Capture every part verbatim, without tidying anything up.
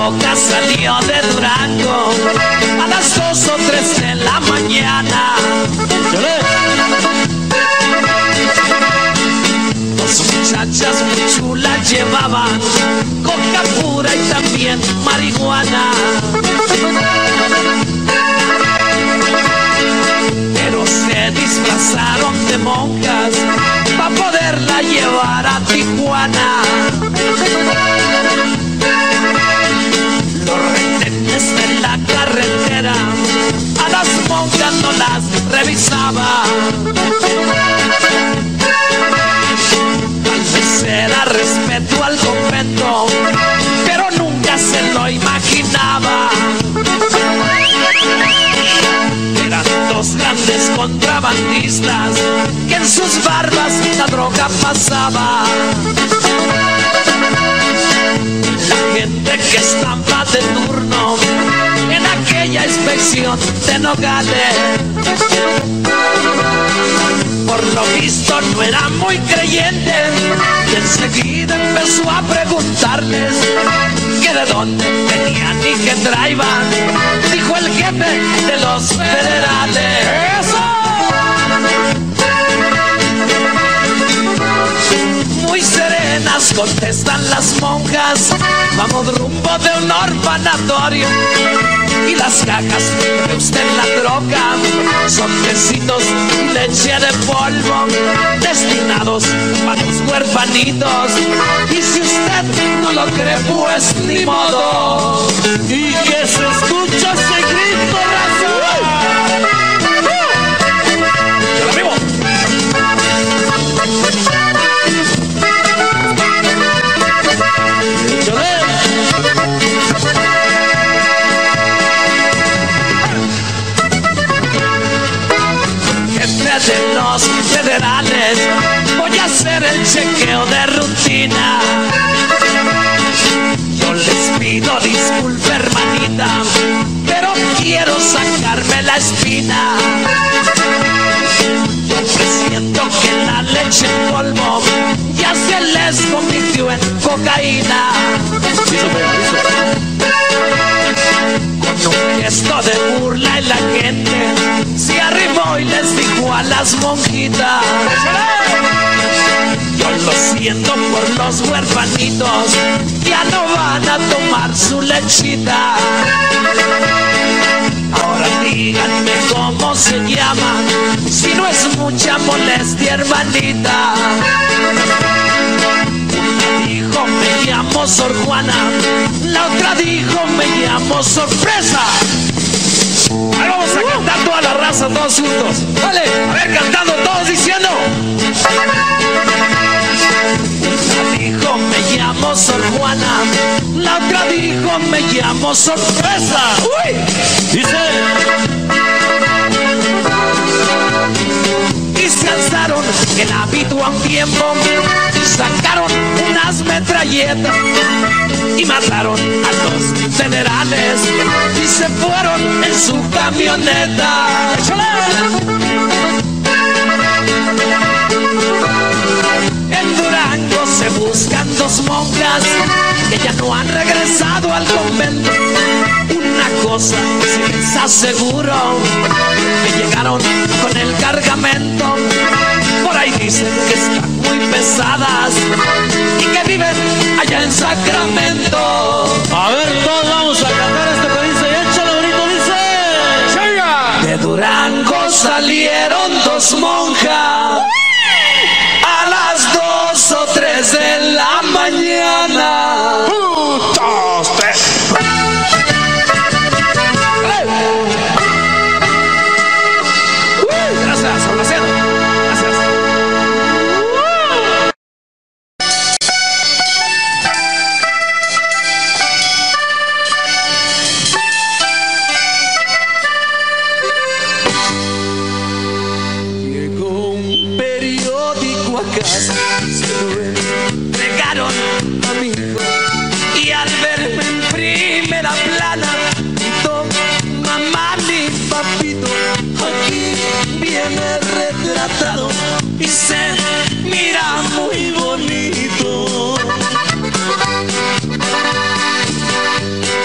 loca salió de Durango a las dos o tres de la mañana. Dos muchachas muy chulas llevaban coca pura y también marihuana. Pero se disfrazaron de monjas para poderla llevar a Tijuana. Los retenes de la carretera a las monjas no las revisaba. Tal vez era respeto al convento, pero nunca se lo imaginaba. Eran dos grandes contrabandistas que en sus barbas la droga pasaba. La gente que estaba de turno en aquella inspección de Nogales, por lo visto no era muy creyente, y enseguida empezó a preguntarles que de dónde venían y qué traían. Dijo el jefe de los federales. ¡Eso! Muy serenas contestan las monjas: vamos rumbo de un orfanatorio, y las cajas que ve usted en la troca son tecitos y leche de polvo destinados para los huerfanitos. Y si usted no lo cree, pues ni modo. Y que se escucha ese grito, raza. ¡Yo la vivo! De los federales, voy a hacer el chequeo de rutina. Yo les pido disculpa, hermanita, pero quiero sacarme la espina. Yo presiento que la leche en polvo ya se les convirtió en cocaína. Con un gesto de burla y la gente se arrimó y les dijo a las monjitas: yo lo siento por los huerfanitos, ya no van a tomar su lechita. Ahora díganme cómo se llama, si no es mucha molestia, hermanita. Una dijo me llamo Sor Juana, la otra dijo me llamo Sorpresa. Ahí vamos a cantar toda la raza, todos juntos. Vale, a ver, cantando todos diciendo. Una dijo me llamo Sor Juana, la otra dijo me llamo Sorpresa. Uy, dice. Y se alzaron el hábito a un tiempo, sacaron unas metralletas y mataron a los federales y se fueron en su camioneta. En Durango se buscan dos monjas que ya no han regresado al convento. Una cosa sí les aseguro, que llegaron con el cargamento. Por ahí dicen que están muy pesadas y que viven allá en Sacramento. A ver, todos vamos a cantar este que dice, échale bonito, dice. ¡Chaya! De Durango salieron dos monjas a las dos o tres de la mañana. ¡Putos! Gracias, Hornaciano. Gracias. Llegó un periódico a casa, se lo entregaron a mi hijo, y al verme en primera plana gritó: mamá, mi papito, aquí viene retratado y se mira muy bonito.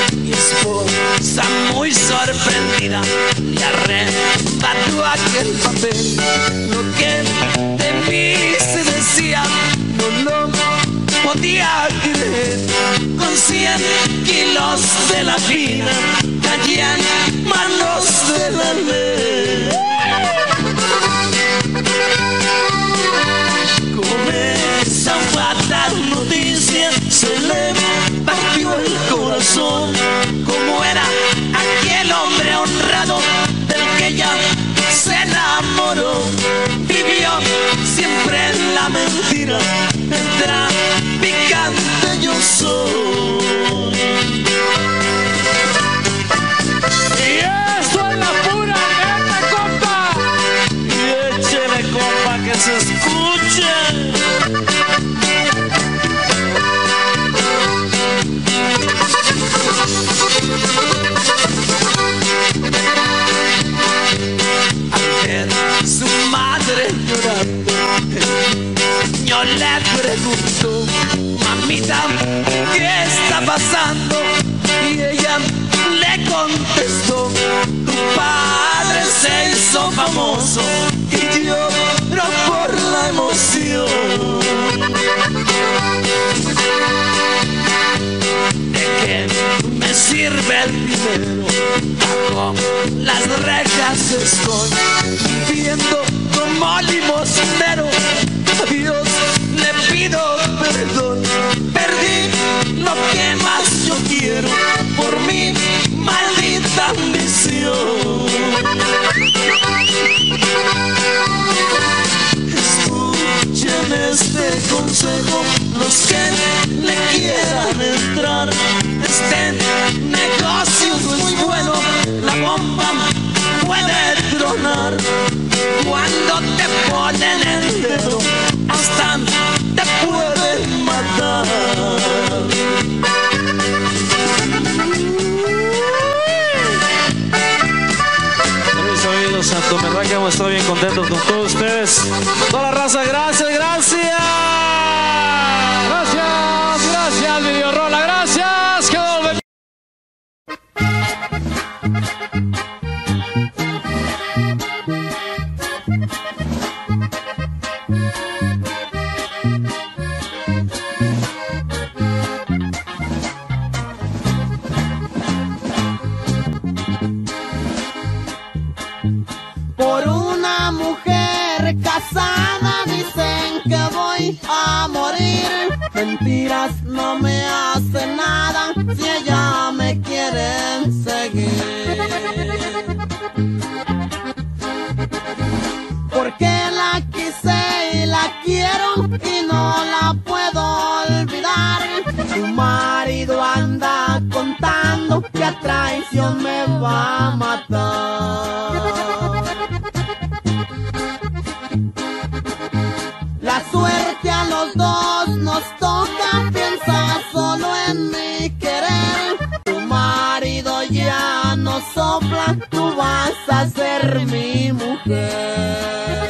podía creer. Con cien kilos de la fina caían manos de la ley. Con esa fatal noticia se le partió el corazón. Como era aquel hombre honrado del que ella se enamoró, vivió siempre en la mentira, el traficante yo soy. Y esto es la pura neta, compa. Y échele, compa, que se escuche. Su madre llorando, el niño le preguntó: mamita, ¿qué está pasando? Y ella le contestó: tu padre se hizo famoso y lloró por la emoción. ¿De qué me sirve el dinero? Bajo las rejas estoy viviendo como limosnero. A Dios le pido perdón. Perdí lo que más yo quiero por mi maldita ambición. Escuchen este consejo los que le quieran entrar. Este negocio no es bueno, la bomba puede tronar. Cuando te ponen el dedo, hasta te pueden matar. Mis oídos, santo, verdad que hemos estado bien contentos con todos ustedes. Toda la raza, gracias, gracias. Gracias, gracias, Videorola, gracias. Que volvemos. Por una mujer casada dicen que voy a morir. Mentiras, no me hace nada si ella me quiere seguir. Porque la quise y la quiero y no la puedo olvidar. Su marido anda contando que a traición me va a matar. La suerte a los dos nos toca, piensa solo en mi querer. Tu marido ya no sopla, tú vas a ser mi mujer.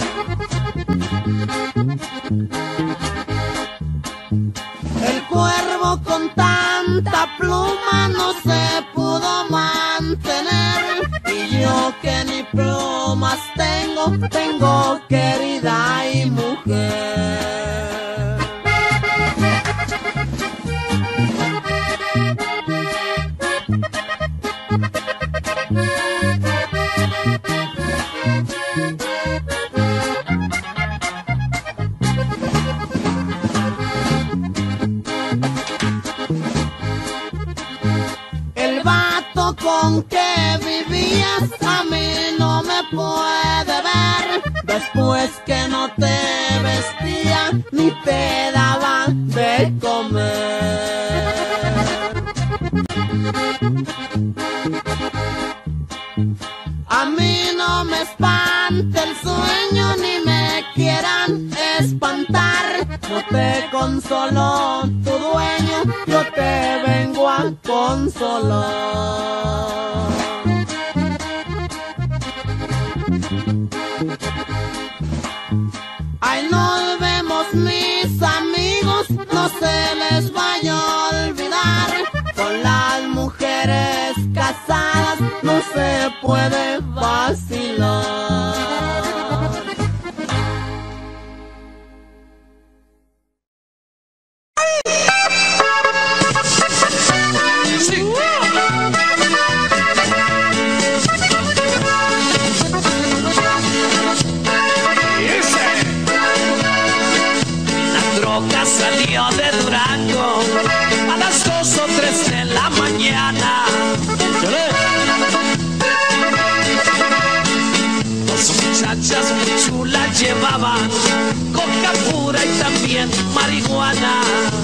El cuervo con tanta pluma no se pudo mantener. Y yo que ni plumas tengo, tengo querida y mujer. El vato con que vivías a mí no me puede ver. Después que no te vestía ni te daba de comer. A mí no me espanta el sueño ni me quieran espantar. No te consoló tu dueño, yo te vengo a consolar. Ay, nos vemos mis amigos, no se les vaya a olvidar. Con las mujeres casadas no se puede vacilar. troca salió de Durango a las dos o tres de la mañana. Dos muchachas muy chulas llevaban coca pura y también marihuana.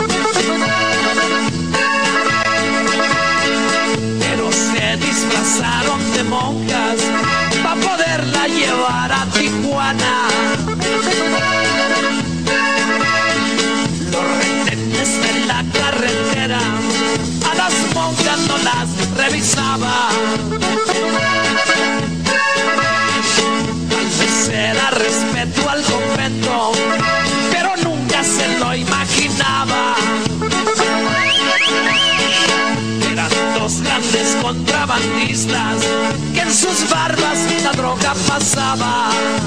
Pero se disfrazaron de monjas para poderla llevar a Tijuana. Los retenes de la carretera a las monjas no las revisaba. Tal vez era respeto al convento, pero nunca se lo imaginaba. Eran dos grandes contrabandistas que en sus barbas la droga pasaba.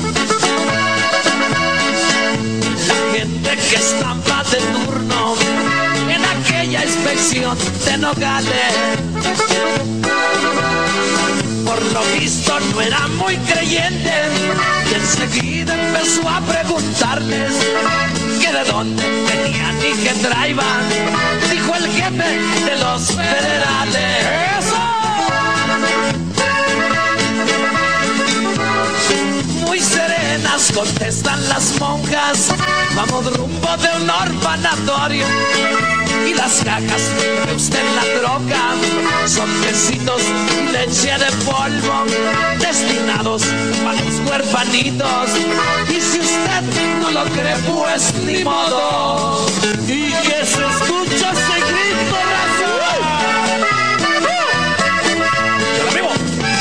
La gente que estaba de turno en aquella inspección de Nogales, por lo visto no era muy creyente, y enseguida empezó a preguntarles que de dónde venían y qué traían. Dijo el jefe de los federales. ¡Eso! Muy serenas contestan las monjas, vamos rumbo de un orfanatorio, y las cajas que usted la troca son besitos y leche de polvo destinados para los huerfanitos. Y si usted no lo cree, pues ni modo. Y que se escucha ese grito, raza. ¡Yo la vivo!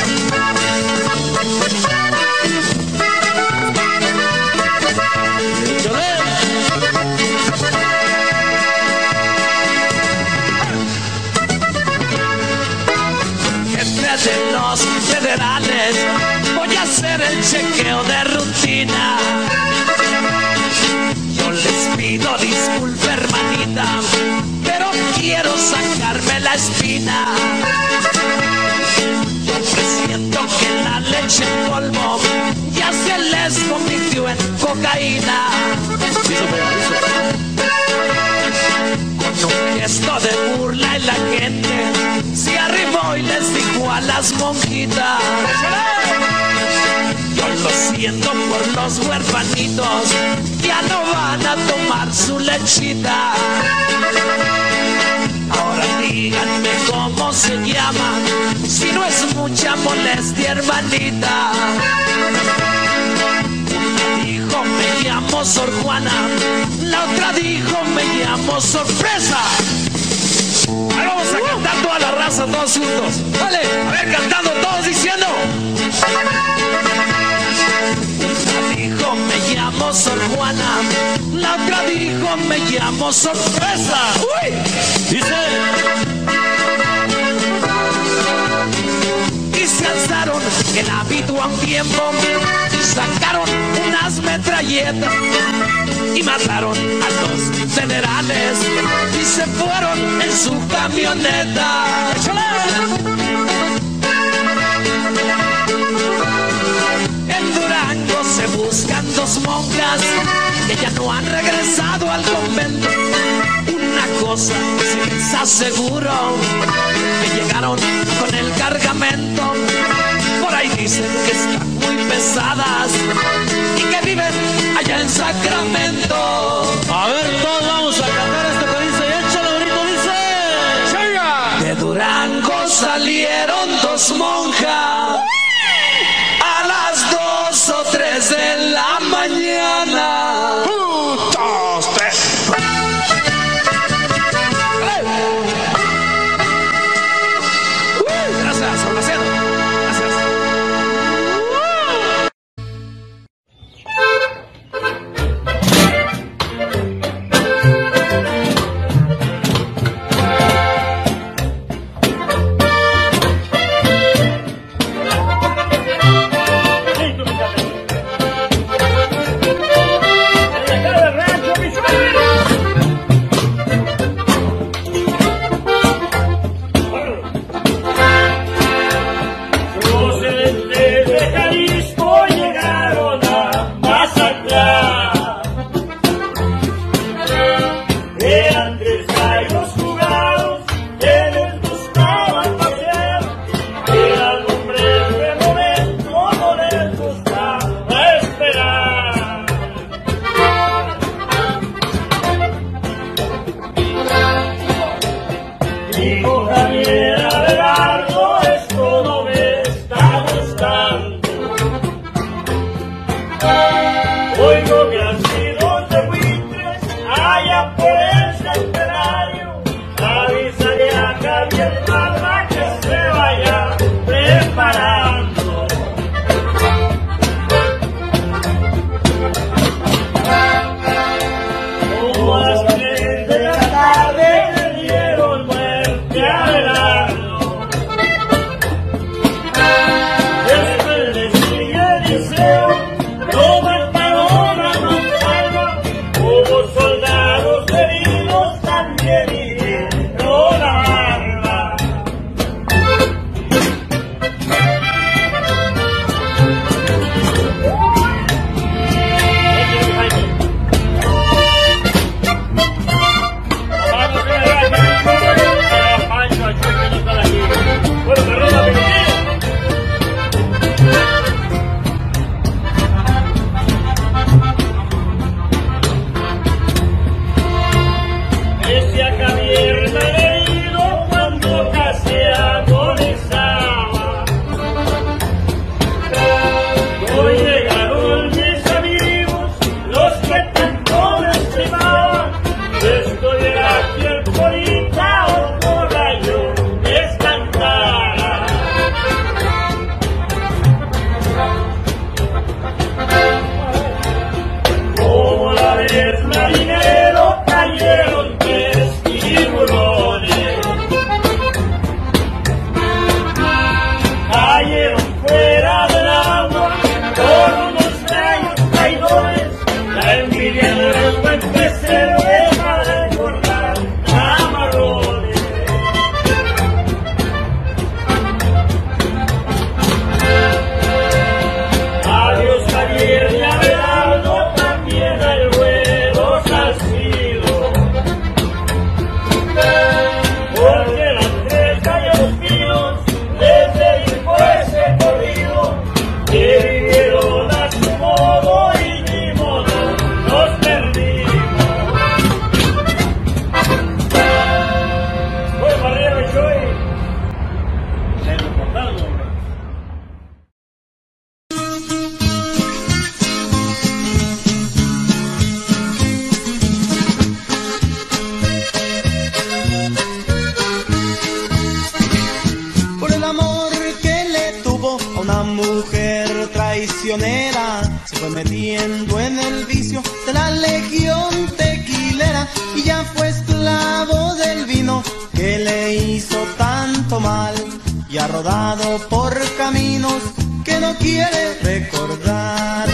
De los federales voy a hacer el chequeo de rutina. Yo les pido disculpa, hermanita, pero quiero sacarme la espina. Yo presiento que la leche en polvo ya se les convirtió en cocaína. Con un gesto de burla y la gente se arrimó y les dijo a las monjitas: yo lo siento por los huerfanitos, ya no van a tomar su lechita. Ahora díganme cómo se llama, si no es mucha molestia, hermanita. Una dijo me llamo Sor Juana, la otra dijo me llamo Sorpresa. Ahora vamos a cantar toda la raza, todos juntos. Vale, a ver, cantando todos diciendo. Una dijo me llamo Sor Juana, la otra dijo me llamo Sorpresa. Uy, dice. Y se alzaron el hábito a un tiempo, sacaron unas metralletas y mataron a los federales y se fueron en su camioneta. En Durango se buscan dos monjas que ya no han regresado al convento. Una cosa sí les aseguro, que llegaron con el cargamento. Por ahí dicen que están muy pesadas y que viven allá en Sacramento. A ver, todos vamos a cantar esto que dice, échale bonito, dice. ¡Chenga! De Durango salieron dos monjas a las dos o tres de la mañana. Un, dos, tres. Gracias, Salvaciano. Gracias. Eran tres gallos jugados que les gustaba pasear. Eran hombres de momento, no les gustaba esperar. Dijo Javier Abelardo, esto no me está gustando. Oigo gracidos de buitres allá por el centenario. Avísale a Javier Barba que se vaya preparando. Como a las tres de la tarde le dieron muerte a Abelardo. Después le sigue Eliseo, lo mataron a mansalva. Hubo soldados heridos, también hirieron la barba. Bueno, perdón, apellido. Decía Javier Malherido cuando casi agonizaba. Hoy llegaron mis amigos, los que tanto me estimaban. Estoy aquí el polita, otro gallo les cantara. Como la vez marinero cayeron tres tiburones. Cayeron fuera del agua por unos rayos traidores. La envidia de los buen pecero deja de engordar camarones. Adiós Javier y Abelardo, también al güero Salcido. Porque las tres gallos finos les dedicó ese corrido, que vivieron a su modo y ni modo nos perdimos. Fue Barrero y Choy. Se nos cortaron. Por el amor que le tuvo a una mujer traicionera, se fue metiendo en el vicio de la legión tequilera y ya fue esclavo del vino que le hizo tanto mal y ha rodado por caminos que no quiere recordar.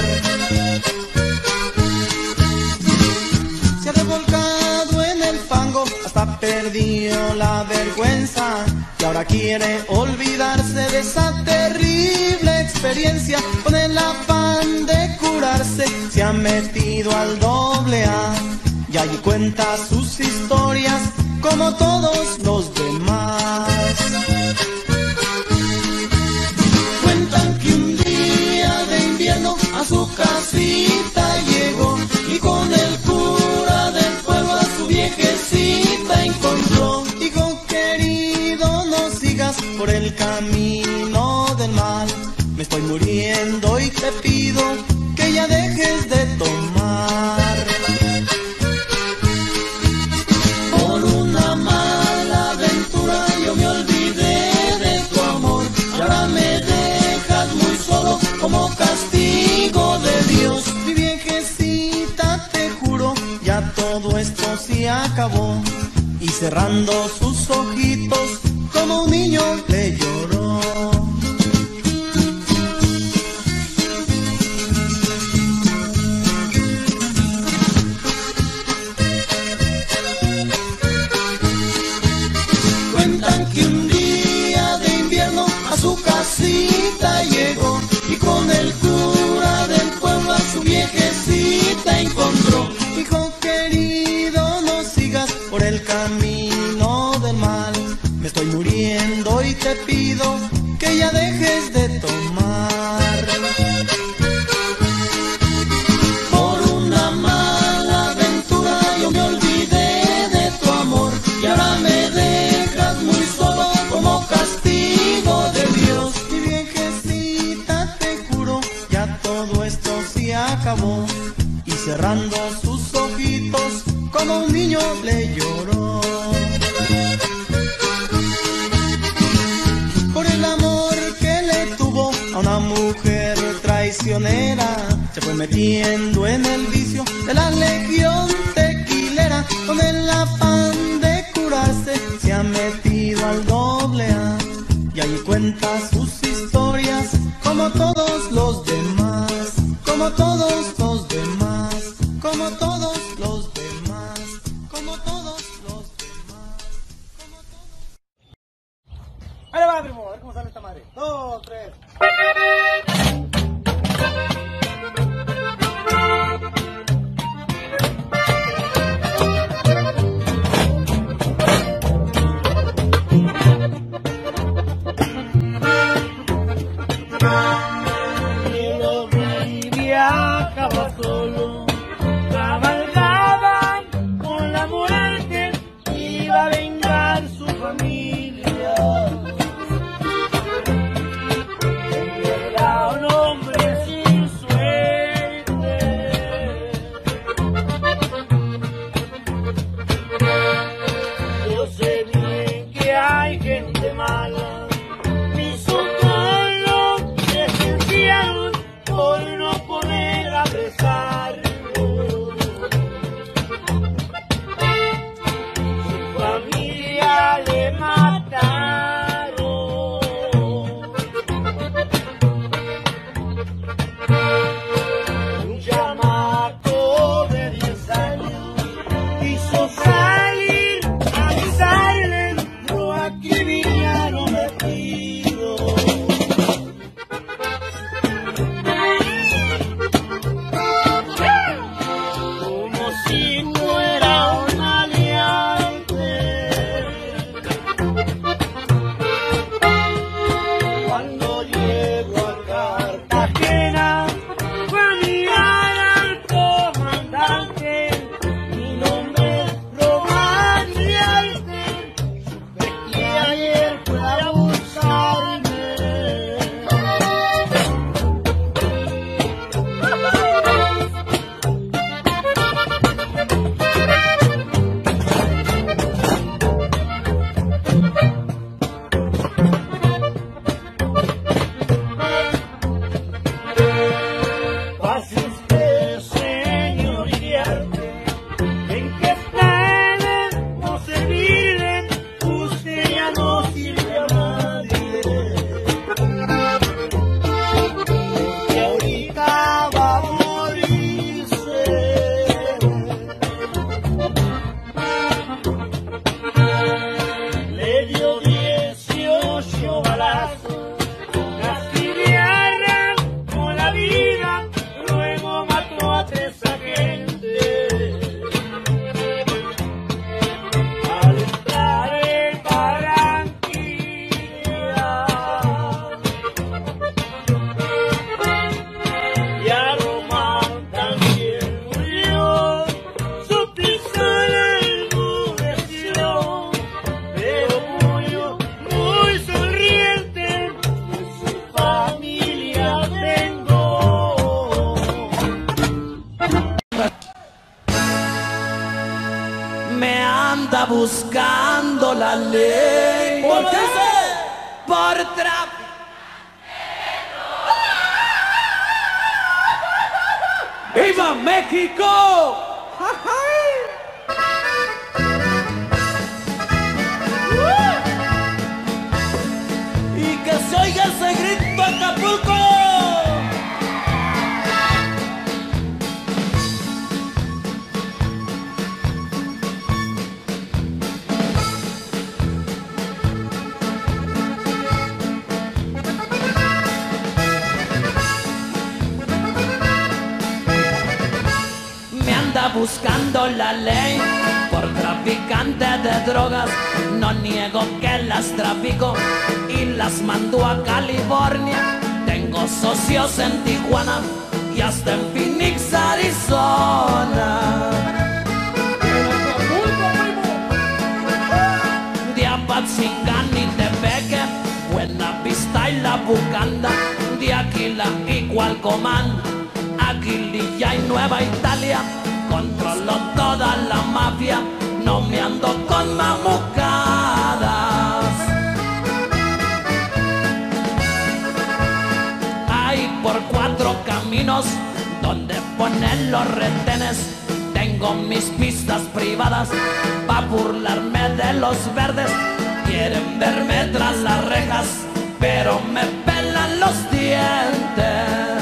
Se ha revolcado en el fango, hasta perdió la vergüenza y ahora quiere olvidarse de esa terrible experiencia. Con el afán de curarse se ha metido al doble A y allí cuenta sus historias como todos los demás. Cuentan que un día de invierno a su casita llegó y con el cura del pueblo a su viejecita encontró. Dijo, querido, no sigas por el camino del mal, me estoy muriendo y te pido que ya dejes de tomar. Por una mala aventura yo me olvidé de tu amor y ahora me dejas muy solo como castigo de Dios. Mi viejecita, te juro, ya todo esto se acabó y cerrando sus ojitos como un niño le lloró. Cuentan que un día de invierno a su casita llegó y con el cura del pueblo a su viejecita encontró. Dijo, querido, no sigas te pido que ya dejes de tomar. Por una mala aventura yo me olvidé de tu amor y ahora me dejas muy solo como castigo de Dios. Mi viejecita, te juro, ya todo esto se acabó. Y cerrando sus ojitos como un niño le lloró. Por el amor que le tuvo a una mujer traicionera, se fue metiendo en el vicio de la legión tequilera. Con el afán de curarse se ha metido al doble A y ahí cuenta sus historias como todos los demás, como todos los demás, como todos los demás, como todos los demás, como todos. Ahí va, primo, a ver cómo sale esta madre. Dos, tres. Viajaba solo, cabalgaba con la muerte, iba a vengar su familia. Era un hombre sin suerte. Yo sé bien que hay gente mala, mi socorro presenciaron por no poder apresarlo. Su familia le mataron. Un chamaco de diez años hizo salir a avisarle, lo acribillaron de tiro. Como si fuera un maleante. Cuando llego a Cartagena, fue a mirar al comandante. Mi nombre es Román Rialte. Supe que ayer fue a buscarme. Pase usted, señor Iriarte, en que debemos servirle, usted ya no sirve a nadie. Que ahorita va a morirse. Le dio dieciocho balazos, castigaron con la vida, luego mató a tres agentes. Al estar en Barranquilla, y a Román también murió, su pistola enmudeció, pero murió muy sonriente, de su familia vengo. Me anda buscando la ley. ¿Por qué? Por tráfico. ¡Viva México! Y que se oiga ese grito, Acapulco. buscando la ley por traficante de drogas. No niego que las trafico y las mando a California. Tengo socios en Tijuana y hasta en Phoenix, Arizona. De Apatzingán y Tepeque, Buena Vista y La Bucanda, de Aquila y Cualcomán, Aguililla y Nueva Italia. Controlo toda la mafia, no me ando con mamucadas. Hay por cuatro caminos donde ponen los retenes. Tengo mis pistas privadas pa' burlarme de los verdes. Quieren verme tras las rejas, pero me pelan los dientes.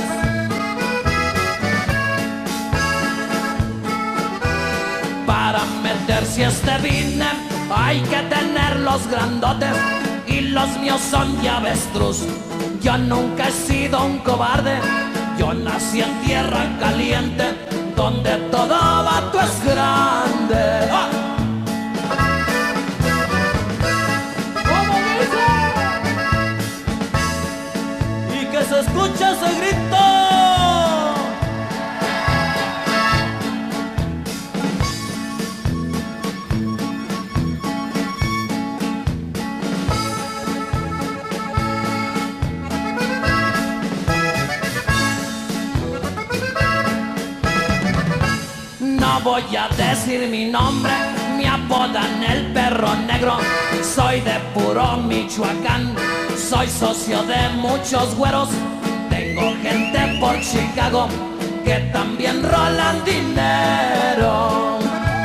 Para meterse a este vine hay que tener los grandotes y los míos son de avestruz. Yo nunca he sido un cobarde, yo nací en tierra caliente donde todo vato es grande. ¡Ah! ¿Cómo dice? Y que se escuche ese grito. No voy a decir mi nombre, me apodan el perro negro. Soy de puro Michoacán, soy socio de muchos güeros. Tengo gente por Chicago que también rolan dinero.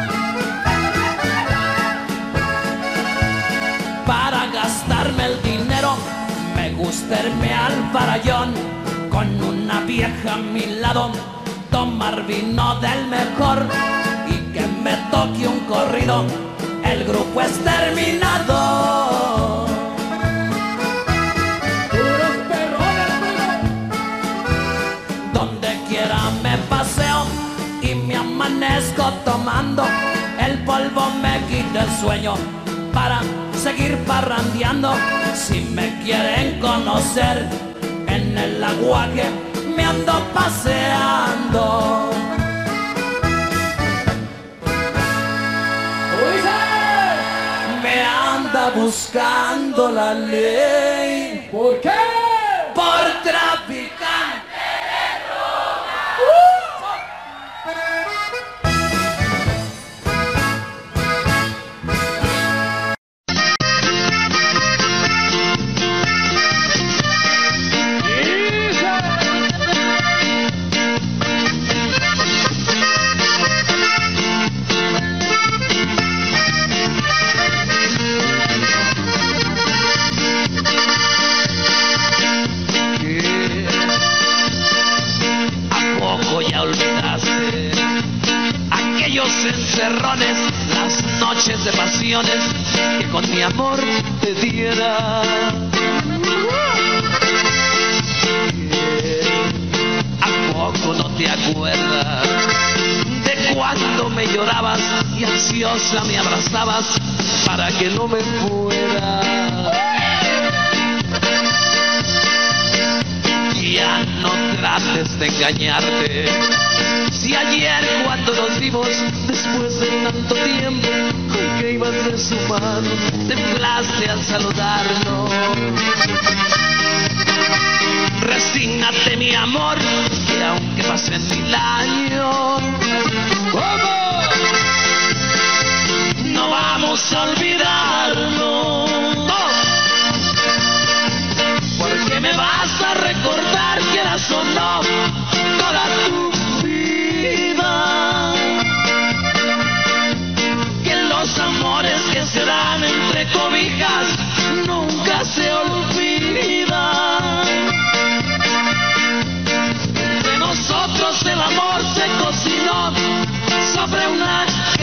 Para gastarme el dinero me gusta irme al farallón con una vieja a mi lado, tomar vino del mejor y que me toque un corrido. El grupo es terminado. Donde quiera me paseo y me amanezco tomando. El polvo me quita el sueño para seguir parrandeando. Si me quieren conocer en el aguaje me ando paseando. Me anda buscando la ley. ¿Por qué? Por traficante de drogas. Uh. Encerrones, las noches de pasiones que con mi amor te diera. ¿A poco no te acuerdas de cuando me llorabas y ansiosa me abrazabas para que no me fuera? Ya no trates de engañarte. Si ayer cuando nos vimos, después de tanto tiempo, con que ibas de su mano, temblaste al saludarnos. Resígnate, mi amor, que aunque pasen mil años, ¿cómo? No vamos a olvidarnos. Porque me vas a recordar, quieras o no, toda tu que los amores que se dan entre cobijas nunca se olvidan. Entre nosotros el amor se cocinó sobre una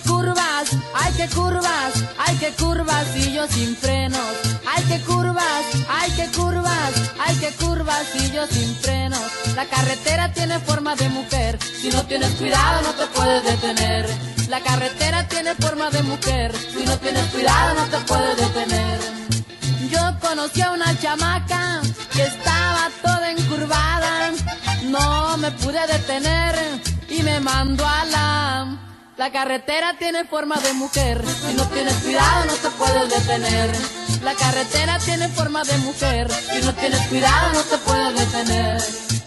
curvas, ay que curvas, ay que curvas y yo sin frenos. Ay que curvas, ay que curvas, ay que curvas y yo sin frenos. La carretera tiene forma de mujer, si no tienes cuidado no te puedes detener. La carretera tiene forma de mujer, si no tienes cuidado no te puedes detener. Yo conocí a una chamaca que estaba toda encurvada, no me pude detener y me mandó a la... La carretera tiene forma de mujer, si no tienes cuidado no te puedes detener. La carretera tiene forma de mujer, si no tienes cuidado no te puedes detener.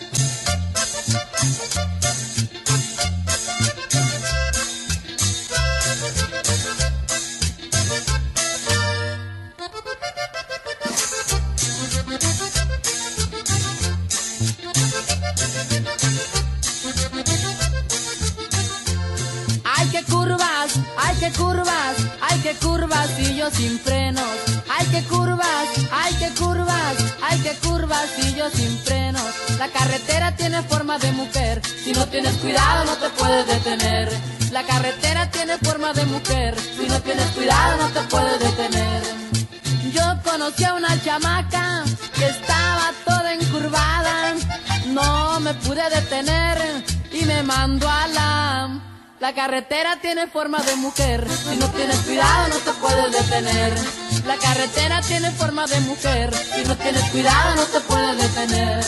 Ay que curvas, ay que curvas, ay que curvas y yo sin frenos. Ay que curvas, ay que curvas, ay que curvas y yo sin frenos. La carretera tiene forma de mujer, si no tienes cuidado no te puedes detener. La carretera tiene forma de mujer, si no tienes cuidado no te puedes detener. Yo conocí a una chamaca que estaba toda encurvada, no me pude detener y me mandó a la... La carretera tiene forma de mujer, si no tienes cuidado no te puedes detener. La carretera tiene forma de mujer, si no tienes cuidado no te puedes detener.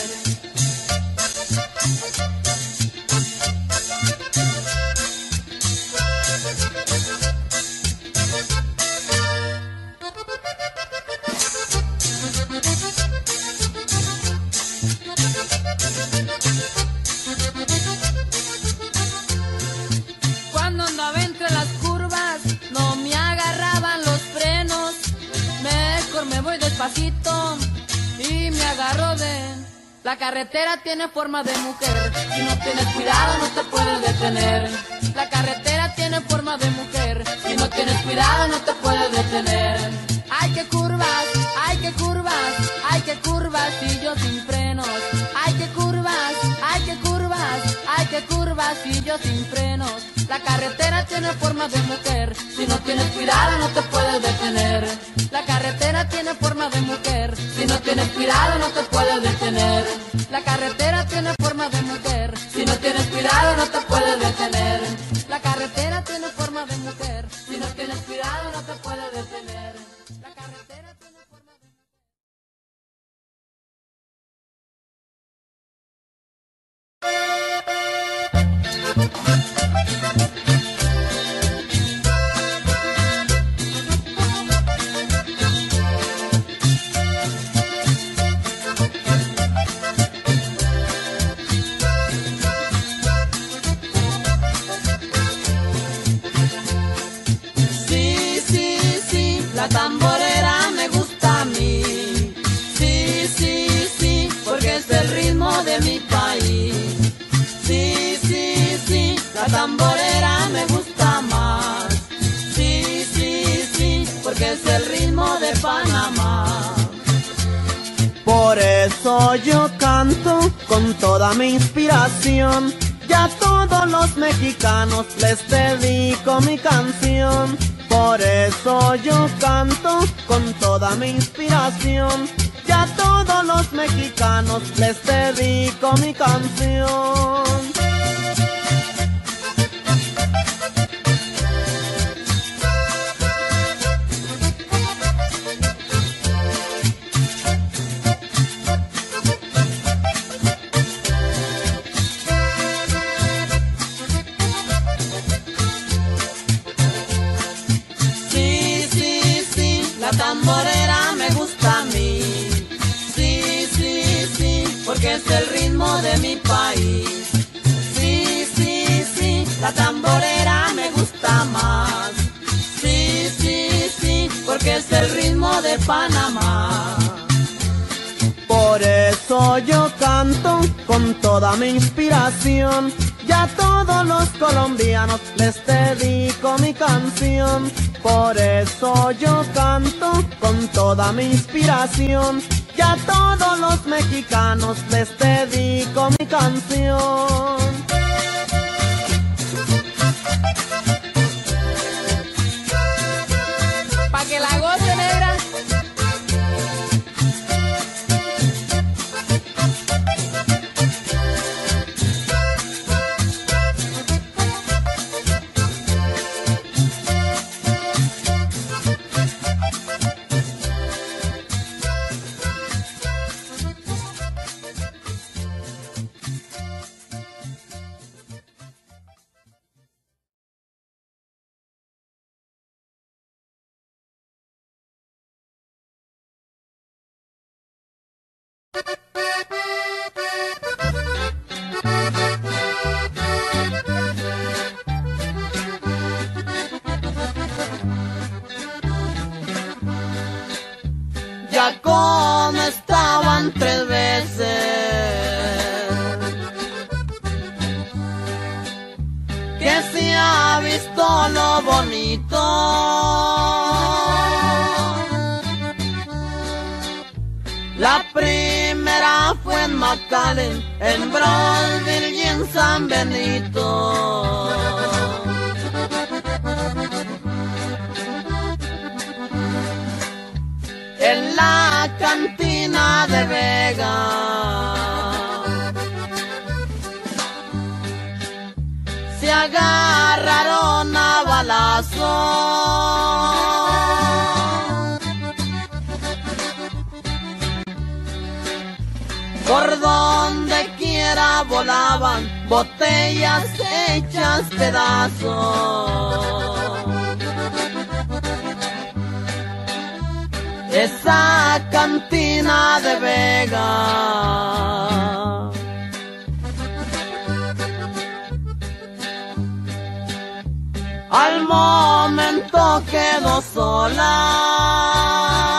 Cuando andaba entre las curvas no me agarraban los frenos, mejor me voy despacito y me agarro de... La carretera tiene forma de mujer, si no tienes cuidado no te puedes detener. La carretera tiene forma de mujer, si no tienes cuidado no te puedes detener. Ay que curvas, ay que curvas, ay que curvas y yo sin frenos. Ay que curvas, ay que curvas, ay que curvas y yo sin frenos. La carretera tiene forma de mujer, si no tienes cuidado no te puedes detener. La carretera tiene forma de mujer, si no tienes cuidado no te puedes detener. La carretera tiene forma de mujer, si no tienes cuidado no te puedes detener. La carretera tiene forma de mujer, si no tienes cuidado no te puedes detener. La carretera tiene forma de mujer. Sí, sí, sí, la tamborera me gusta a mí. Sí, sí, sí, porque es el ritmo de mi país. Sí, sí, sí, la tamborera me gusta más. Sí, sí, sí, porque es el ritmo de Panamá. Por eso yo canto con toda mi inspiración, y a todos los mexicanos les dedico mi canción. Por eso yo canto con toda mi inspiración, y a todos los mexicanos les dedico mi canción. Sí, sí, sí, la tamborera me gusta a mí. Sí, sí, sí, porque es el ritmo de mi país. Sí, sí, sí, la tamborera me gusta más. Sí, sí, sí, porque es el ritmo de Panamá. Por eso yo canto con toda mi inspiración, y a todos los colombianos les dedico mi canción. Por eso yo canto con toda mi inspiración, y a todos los mexicanos les dedico mi canción. pueblo bonito. La primera fue en McAllen, en Brownsville y en San Benito. En la cantina de Vega se agarraron a balazos. Por donde quiera volaban botellas hechas pedazos. Esa cantina de Vega al momento quedó sola.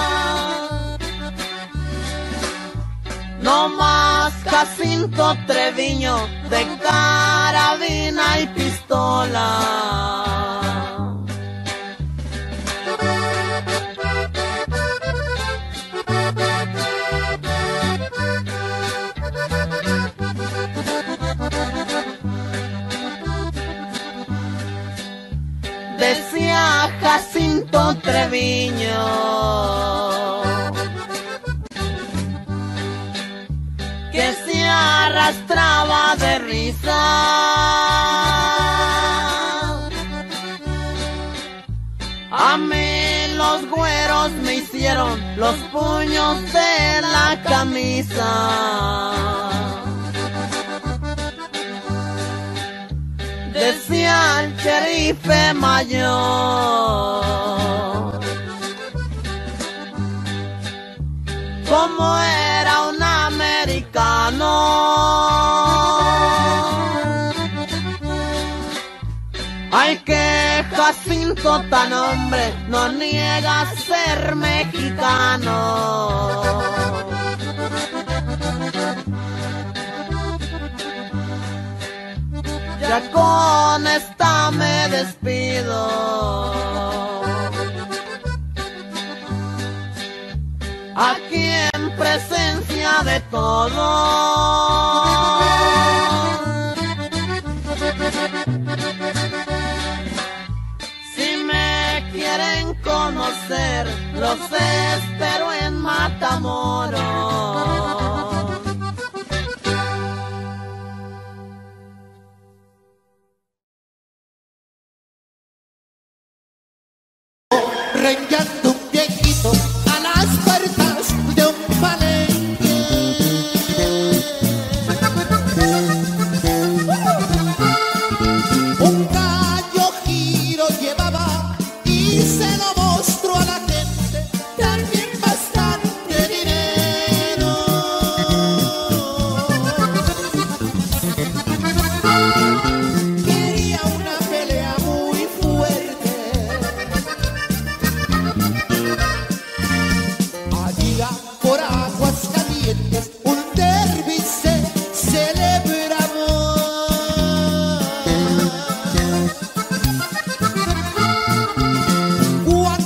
No más Jacinto Treviño de carabina y pistola. Decía Jacinto Treviño que se arrastraba de risa. A mí los güeros me hicieron los puños de la camisa. Decía el sherife mayor, como era un americano. Ay, que Jacinto tan hombre no niega ser mexicano. Ya con esta me despido. Aquí en presencia de todos. Si me quieren conocer, los espero en Matamoros. Rengueando un viejito a las puertas de un palenque. Un gallo giro llevaba y se lo mostró a la gente, también bastante dinero. Quería una pelea muy fuerte. Por aguas calientes un derbi se celebraba. Cuando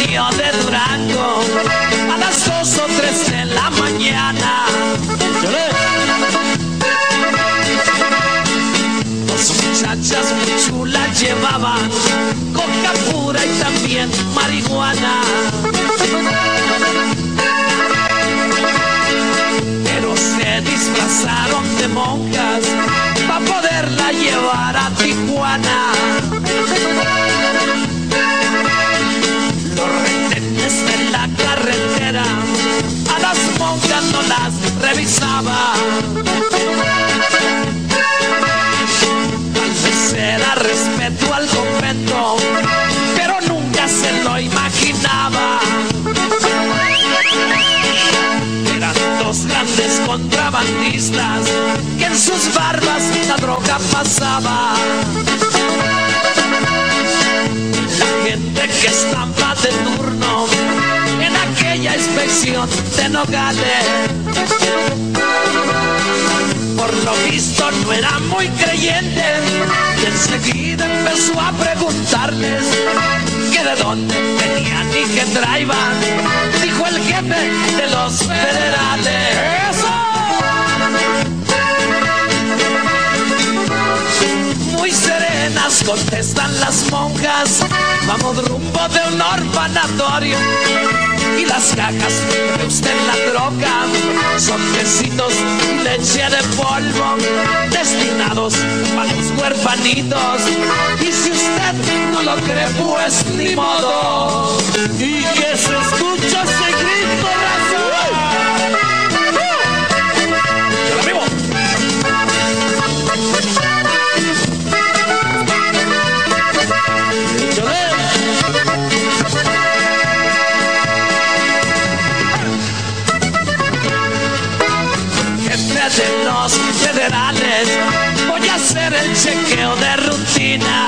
salió de Durango a las dos o tres de la mañana. Dos muchachas muy chulas llevaban coca pura y también marihuana. Pero se disfrazaron de monjas para poderla llevar a Tijuana. Los retenes de la carretera a las monjas no las revisaba. Tal vez era respeto al convento, pero nunca se lo imaginaba. Eran dos grandes contrabandistas que en sus barbas la droga pasaba. La gente que estaba de turno en aquella inspección de Nogales, por lo visto no era muy creyente, y enseguida empezó a preguntarles que de dónde venían y qué traían. Dijo el jefe de los federales. ¡Eso! Muy serenas contestan las monjas, vamos rumbo de un orfanatorio. Y las cajas que ve usted en la troca son besitos y leche de polvo destinados para los huerfanitos. Y si usted no lo cree, pues ni modo. Y que se escucha ese grito, raza. ¡Yo la vivo! De los federales voy a hacer el chequeo de rutina.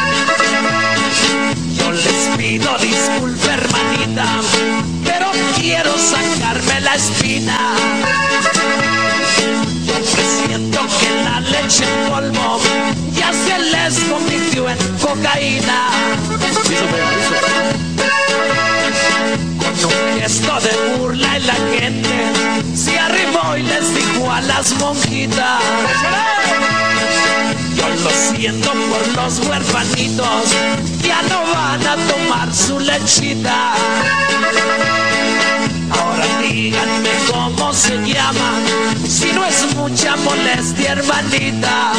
Yo les pido disculpa, hermanita, pero quiero sacarme la espina. Yo presiento que la leche en polvo ya se les convirtió en cocaína. Con un gesto de burla y la gente se arrimó y les dijo a las monjitas: yo lo siento por los huerfanitos, ya no van a tomar su lechita. Ahora díganme cómo se llaman, si no es mucha molestia, hermanita.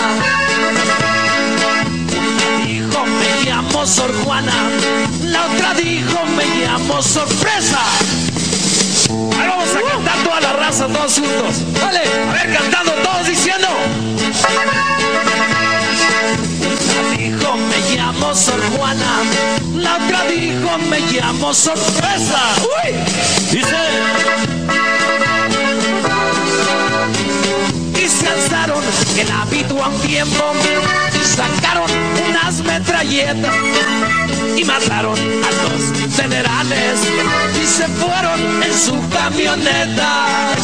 Una dijo me llamo Sor Juana, la otra dijo me llamo Sorpresa. Ahí vamos a cantar toda la raza, todos juntos. Vale, a ver, cantando todos diciendo. Una dijo me llamo Sor Juana, la otra dijo me llamo Sorpresa. Uy, dice. Y se alzaron el hábito a un tiempo, sacaron unas metralletas y mataron a los federales y se fueron en su camioneta.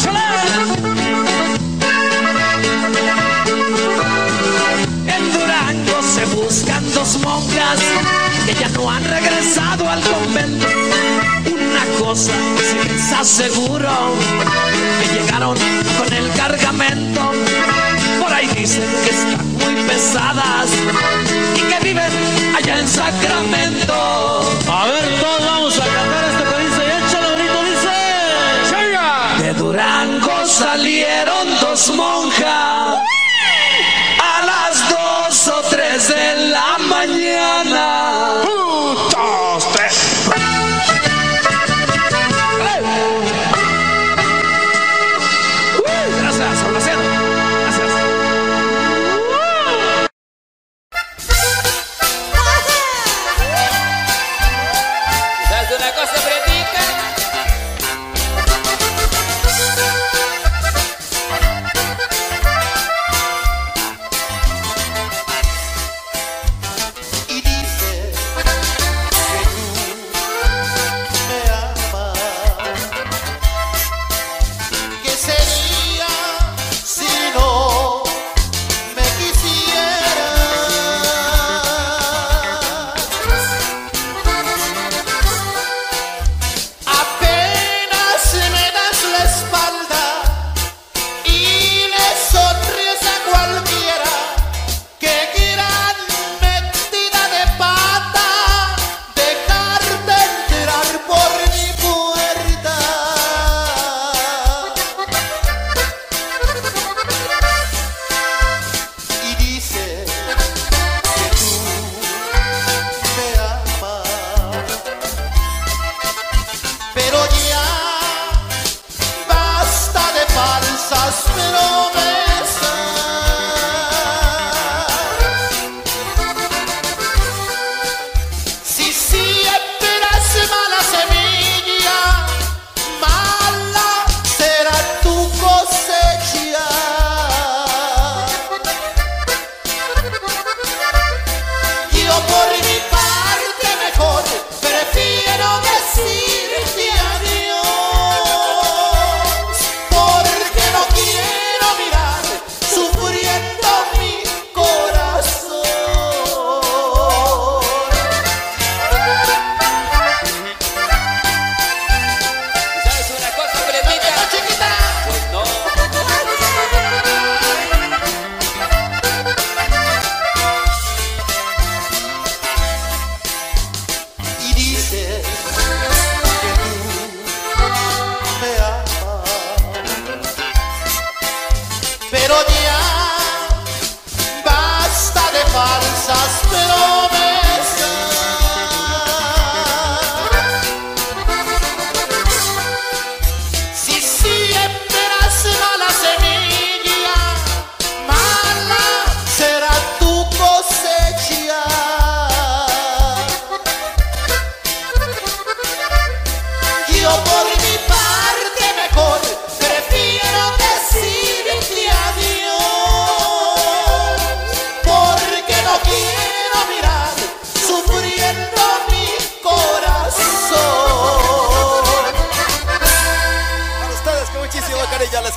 En Durango se buscan dos monjas que ya no han regresado al convento. Una cosa sí les aseguro, que llegaron con el cargamento. Por ahí dicen que están muy pesadas y que viven allá en Sacramento. A ver, todos vamos a cantar este pedacito y échale bonito, dice. De Durango salieron dos monjas a las dos o tres de la mañana. Putos, tres. Gracias, Horaciano. Gracias. ¿Sabes una cosa, Pretica? Y dice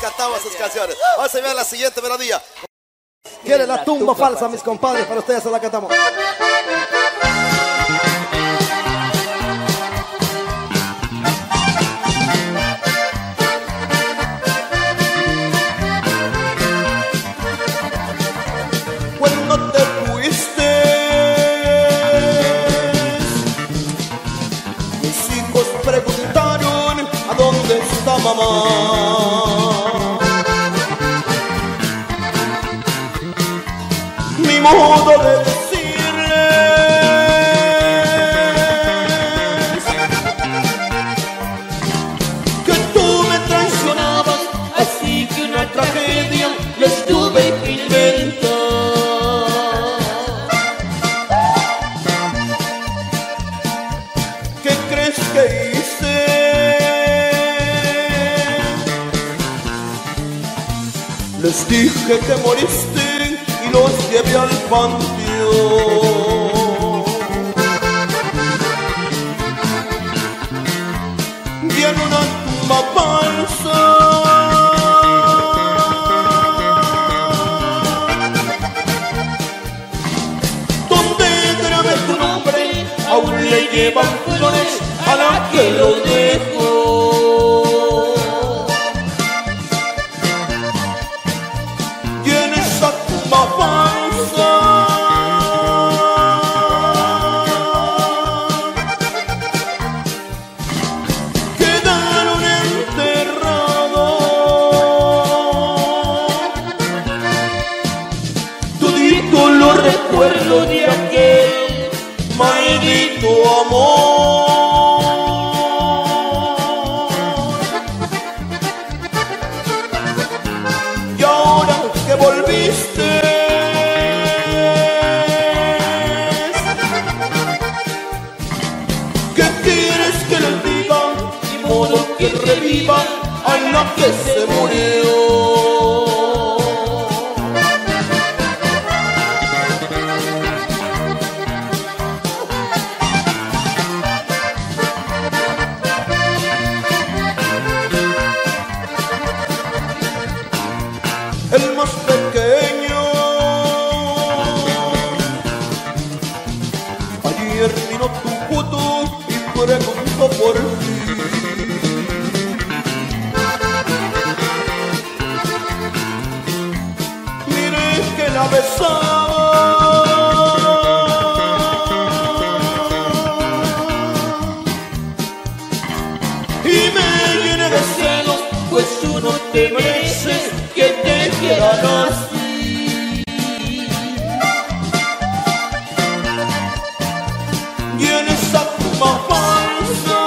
cantamos sus canciones. Vamos a ver la siguiente melodía. Quiere la tumba falsa, mis compadres, para ustedes se la cantamos. Cuando te fuiste, mis hijos preguntaron a dónde está mamá. Mi modo de decirles que tú me traicionabas, así que una tragedia les tuve que inventar. ¿Qué crees que hice? Les dije que moriste y los llevé al panteón. Y en una tumba falsa donde grabé tu nombre, aún le llevan flores a la que lo dejó. Y en esa tumba falsa quedaron enterrados todito lo recuerdo de aquel maldito amor. Y ahora que volviste, ¿qué quieres que les diga? Ni modo que reviva a la que se murió. El más pequeño ayer vino tu foto y preguntó por ti. Miré que la besaba y me llené de celos, pues tú no te mereces que te quieran así. Y en esa tumba falsa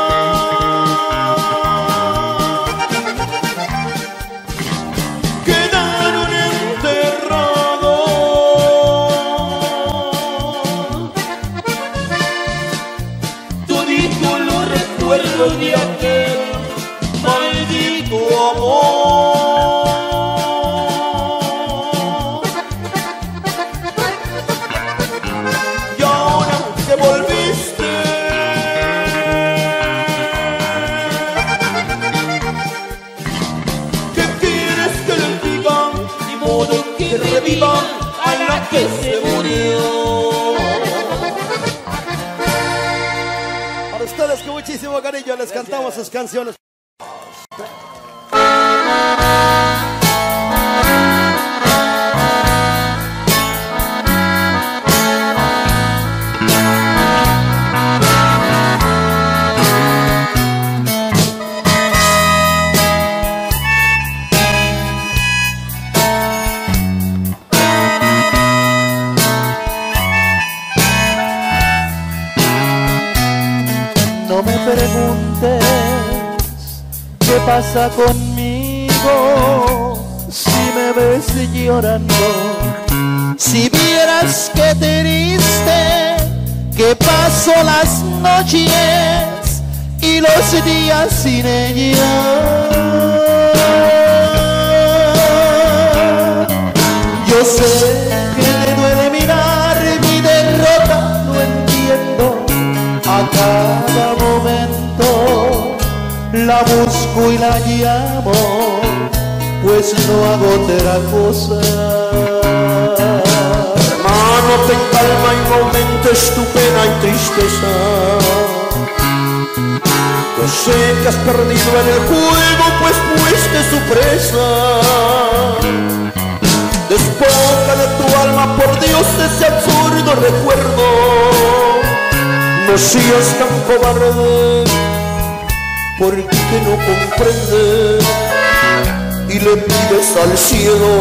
quedaron enterrados todito lo recuerdo de aquel maldito amor. Y ahora que volviste, ¿qué quieres que les diga? Ni modo que reviva a la que se murió. Para ustedes con muchísimo cariño les cantamos sus canciones. No me preguntes qué pasa conmigo si me ves llorando. Si vieras qué triste que paso las noches y los días sin ella. Yo sé que le duele mirar mi derrota, lo entiendo. A cada momento la busco y la llamo pues no hago otra cosa. Hermano, ten calma y no aumentes tu pena y tristeza. Yo sé que has perdido en el juego, pues fuiste su presa. Despoja de tu alma, por Dios, ese absurdo recuerdo. No seas tan cobarde, porque no comprendes y le pides al cielo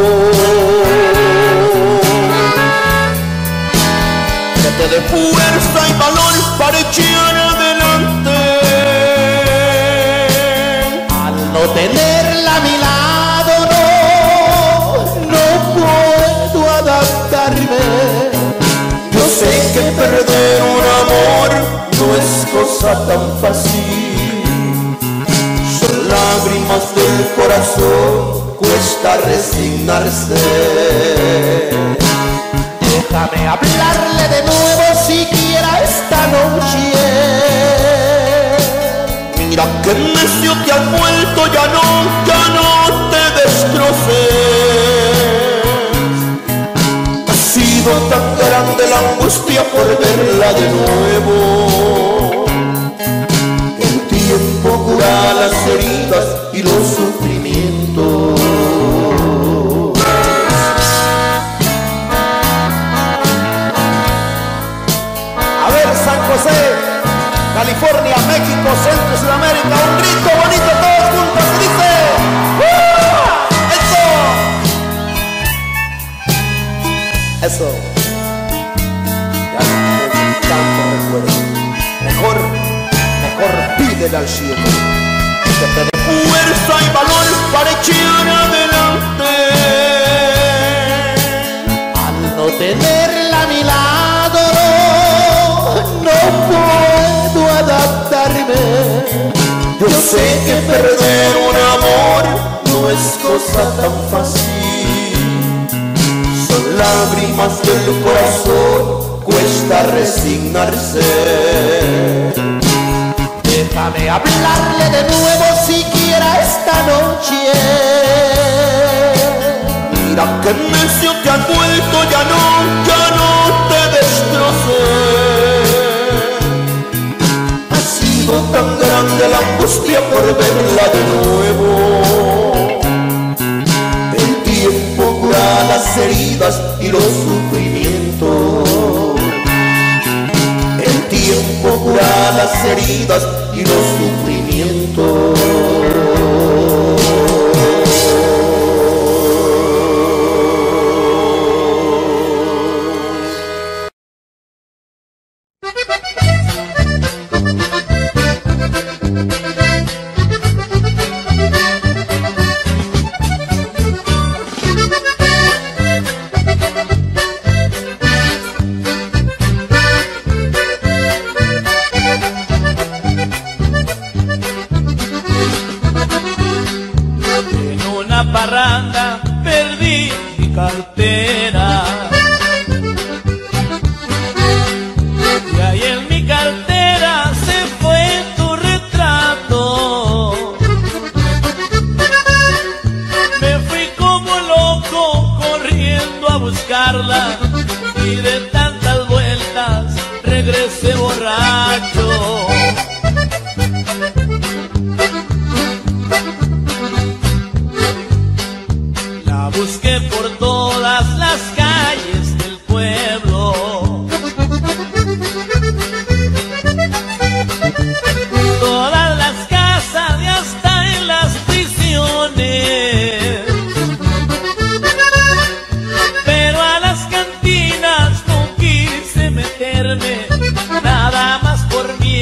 que te dé fuerza y valor para echar adelante. Al no tenerla a mi lado, no, no puedo adaptarme. Yo sé que perder un amor no es cosa tan fácil. Son lágrimas del corazón, cuesta resignarse. Déjame hablarle de nuevo siquiera esta noche. Mira que necio te has vuelto, ya no, ya no te destroces. Ha sido tan grande la angustia por verla de nuevo. El tiempo cura las heridas y los sufrimientos. A ver, San José, California, México, Centro y Sudamérica, un grito bonito todos juntos, se dice ¡Uh! ¡Eso! Eso. Ya no tanto recuerdo. Mejor, mejor pídele al cielo que te dé fuerza y valor para echar adelante. Al no tenerla a mi lado, no puedo adaptarme. Yo sé que perder un amor no es cosa tan fácil. Son lágrimas del corazón, cuesta resignarse. Déjame hablarle de nuevo siquiera esta noche. Mira que necio te has vuelto, ya no, ya no te destroces. Ha sido tan grande la angustia por verla de nuevo. El tiempo cura las heridas y los sufrimientos. El tiempo cura las heridas y los sufrimientos. Parranda perdí mi cartera y ahí en mi cartera se fue tu retrato. Me fui como loco corriendo a buscarla y de tantas vueltas regresé borracho. Busqué por todas las calles del pueblo, todas las casas y hasta en las prisiones, pero a las cantinas no quise meterme, nada más por miedo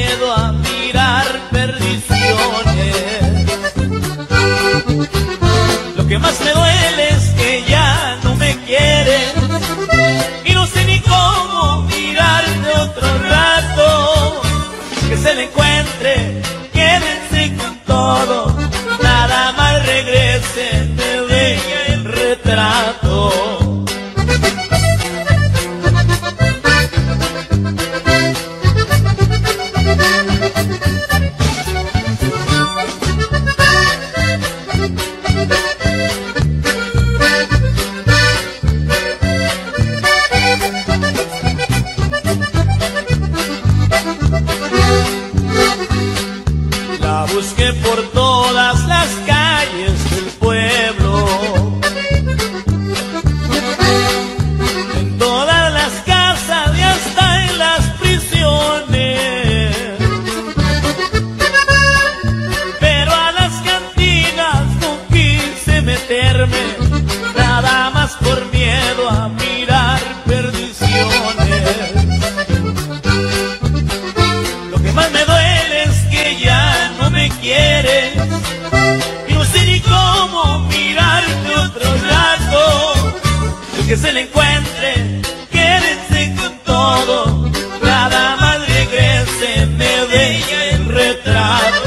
que se le encuentre, quédense con todo, nada más regrese, me deje el retrato.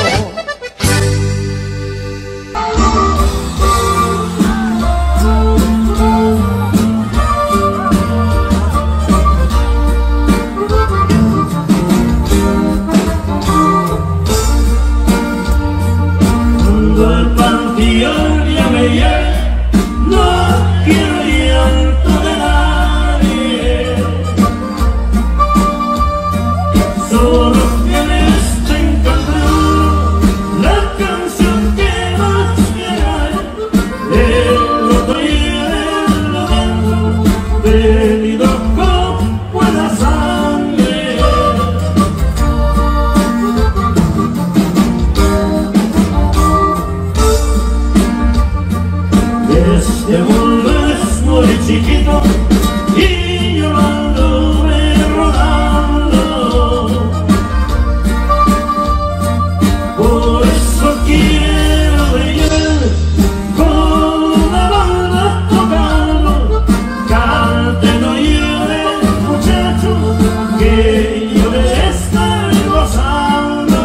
Al panteón ya me llevé, no quiero llanto de nadie, solo tienes que encontrar la canción que más quiera, el otro día el momento venido con buena sangre. Este mundo es muy chiquito y yo anduve rodando, por eso quiero brillar con una banda tocando. Cante, no llore, muchacho, que yo de estar gozando.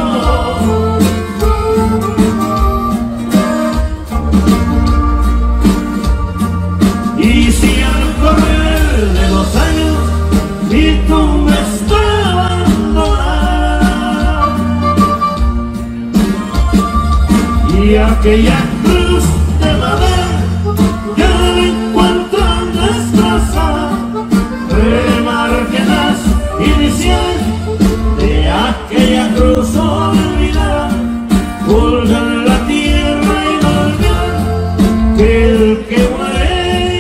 Y si al correr de los años y tú me estás abandonando, y aquella cruz de madera ya la encuentro destrozada, remarque las iniciales de aquella cruz olvidada, colga en la tierra y no olvidar que el que muere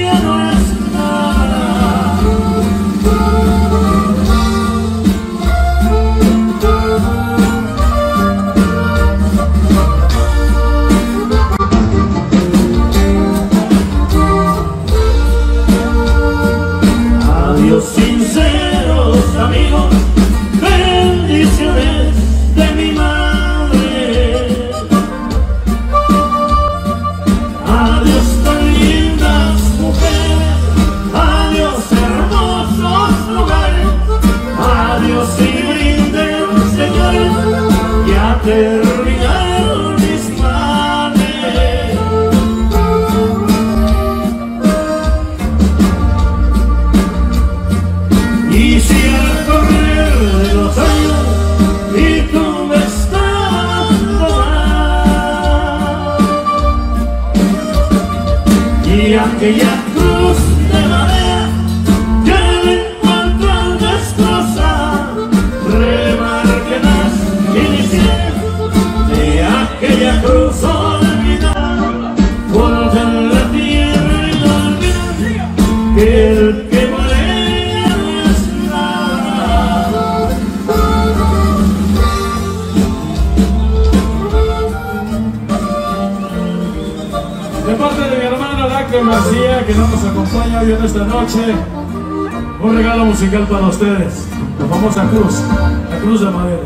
sinceros amigos, bendiciones de mi madre. Adiós tan lindas mujeres, adiós hermosos lugares, adiós y brinden señores, ya terminaron mis males. Y si al correr de los años y tú me estás abandonando, y aquella cruz de madera ya la encuentro destrozada, remarque las iniciales de aquella cruz olvidada, ponte en la tierra y no olvides que el que muere de parte de mi hermana Lacre García, que no nos acompaña hoy en esta noche, un regalo musical para ustedes, la famosa cruz, la cruz de madera.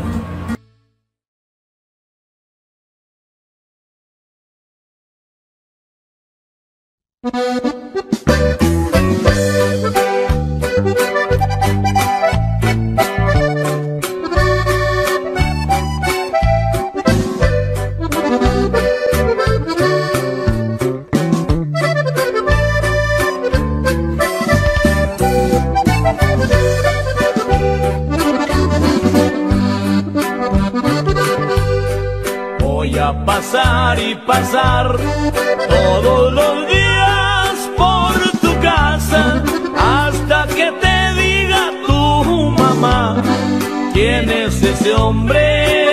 Voy a pasar y pasar todos los días por tu casa hasta que te diga tu mamá quién es ese hombre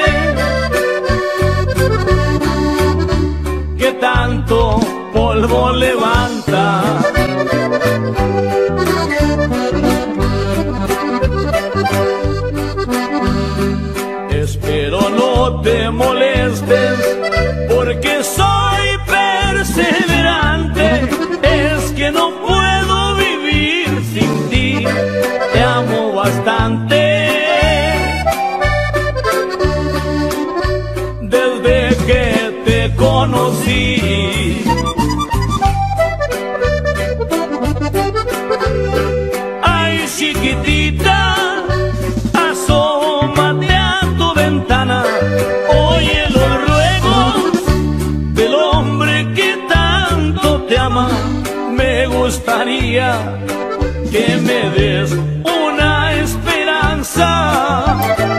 que tanto polvo levanta. Espero no te molestes porque soy perseverante, es que no puedo vivir sin ti, te amo bastante. Desde que te conocí gustaría que me des una esperanza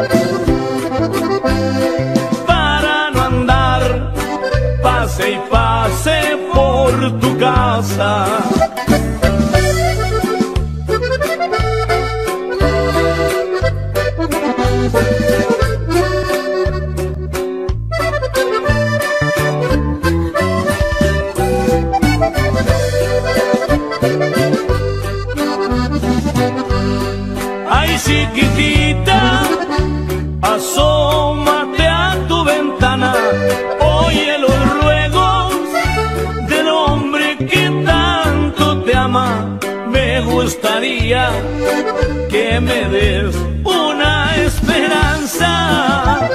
para no andar pase y pase por tu casa. Ay, chiquitita, asómate a tu ventana, oye los ruegos del hombre que tanto te ama. Me gustaría que me des una esperanza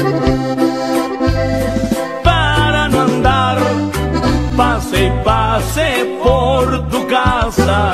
para no andar pase y pase por tu casa.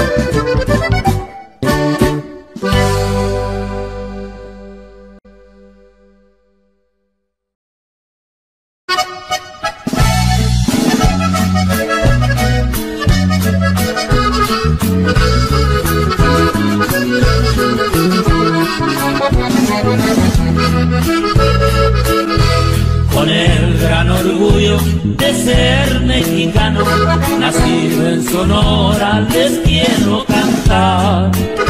Con el gran orgullo de ser mexicano, nacido en Sonora, les quiero cantar.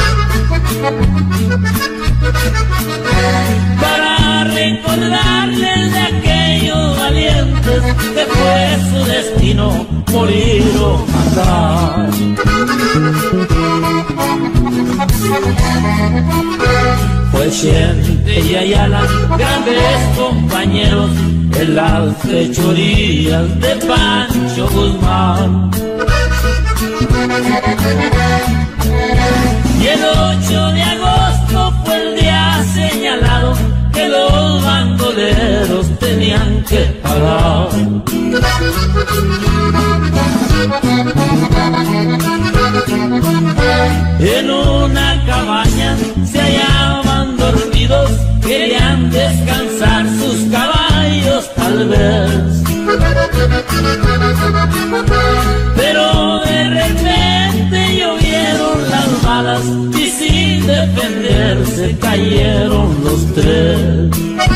Para recordarles de aquellos valientes que fue su destino morir o matar. Fue Chente y Ayala, grandes compañeros en las fechorías de Pancho Guzmán. Y el ocho de agosto fue el día señalado que los bandoleros tenían que pagar. En una cabaña se hallaban dormidos, querían descansar sus caballos tal vez. Pero de repente llovieron las balas y sin defenderse cayeron los tres.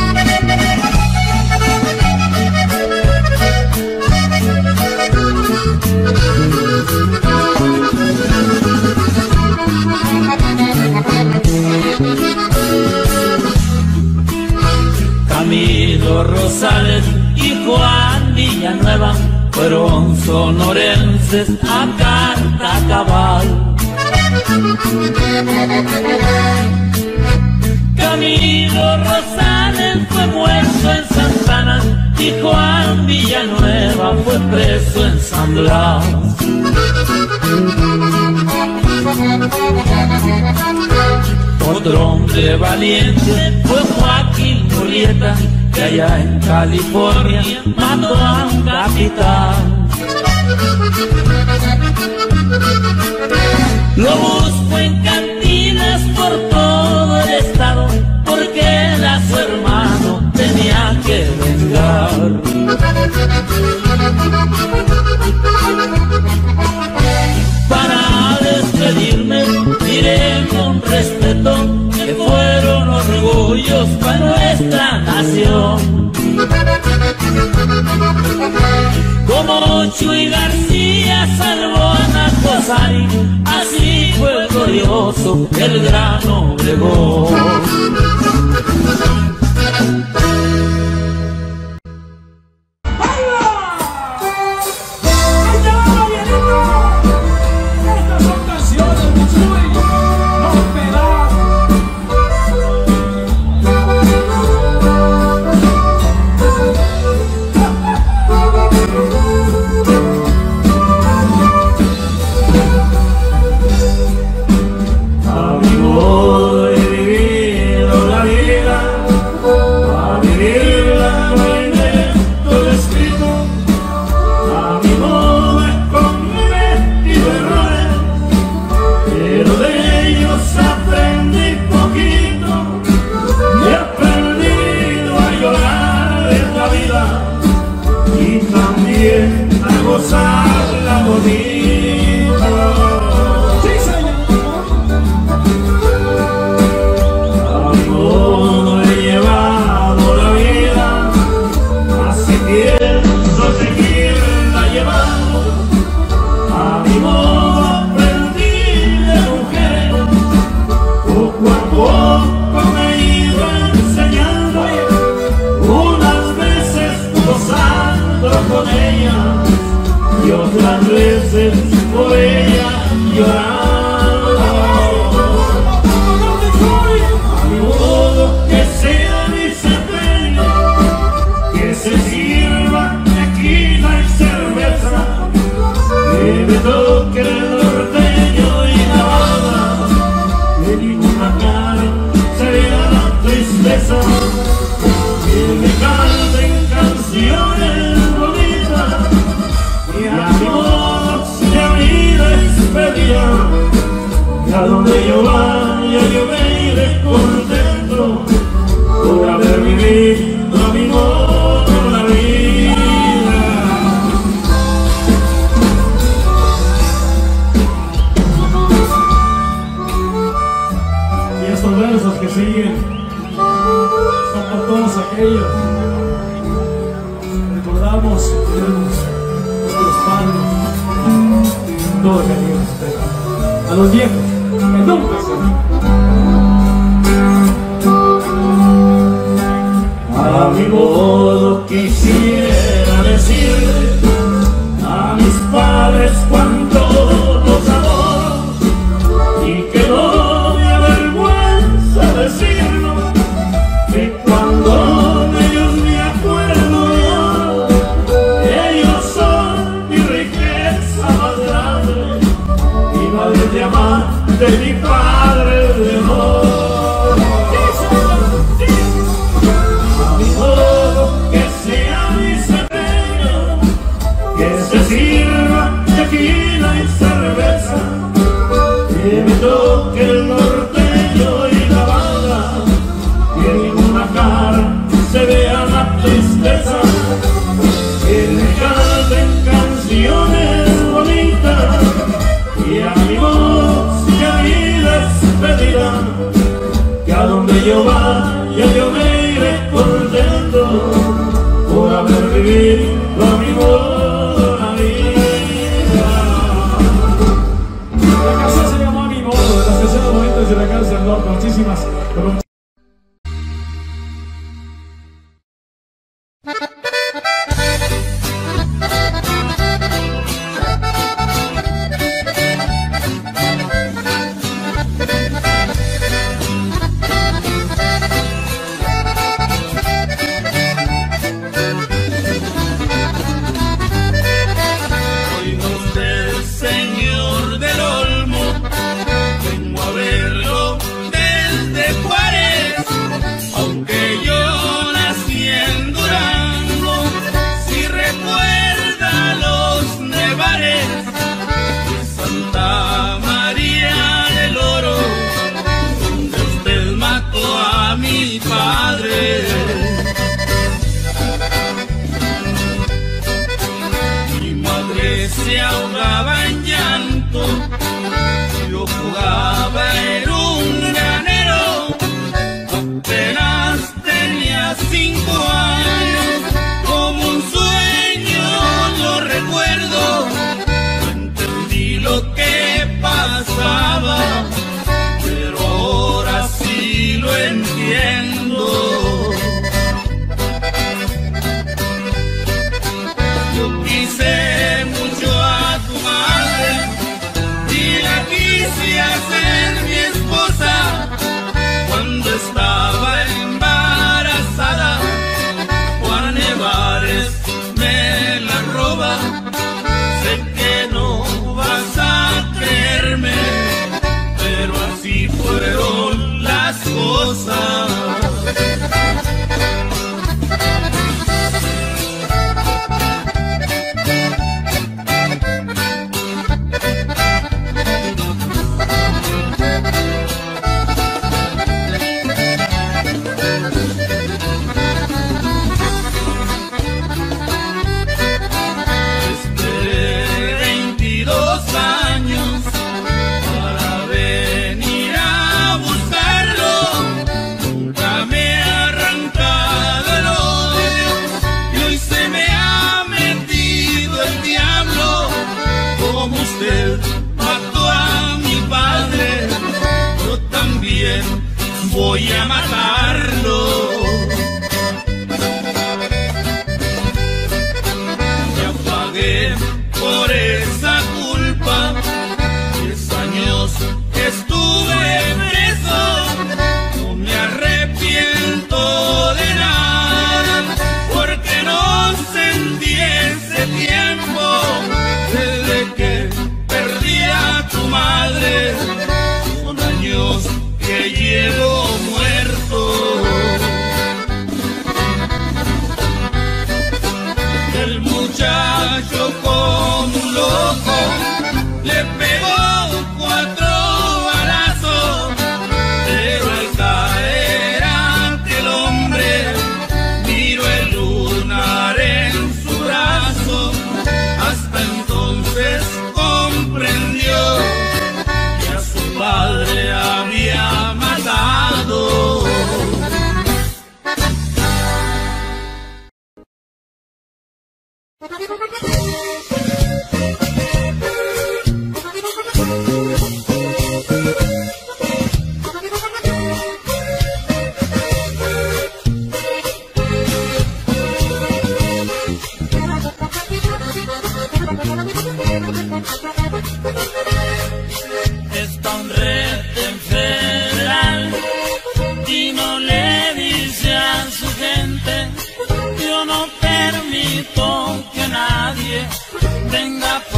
Camilo Rosales y Juan Villanueva fueron sonorenses a carta cabal. Camilo Rosales fue muerto en Santana y Juan Villanueva fue preso en San Blas. Otro hombre valiente fue Joaquín Murrieta, que allá en California mató a un capitán. Lo busco en cantinas por todo el estado, porque él a su hermano tenía que vengar. Para despedirme diré con respeto que fueron orgullos para nuestra nación. Como Chuy García salvó a Nacosari, así fue glorioso el gran Obregón. A mi modo he vivido la como todos aquellos. Recordamos que tenemos nuestros padres, todo cariño, respeto. A los viejos, que nunca se A mi modo quisiera decirle a mis padres cuánto los adoro y que no me avergüenza decirlo, que cuando de ellos me acuerdo yo, ellos son mi riqueza más grande y madre de amar de mi padre de amor. Sirva tequila y cerveza, que me toque el norteño y la banda, que en ninguna cara se vea la tristeza, que me canten canciones bonitas y a mi voz y a mi despedida, que a donde yo vaya yo me iré contento por haber vivido a mi voz. De la casa del norte, muchísimas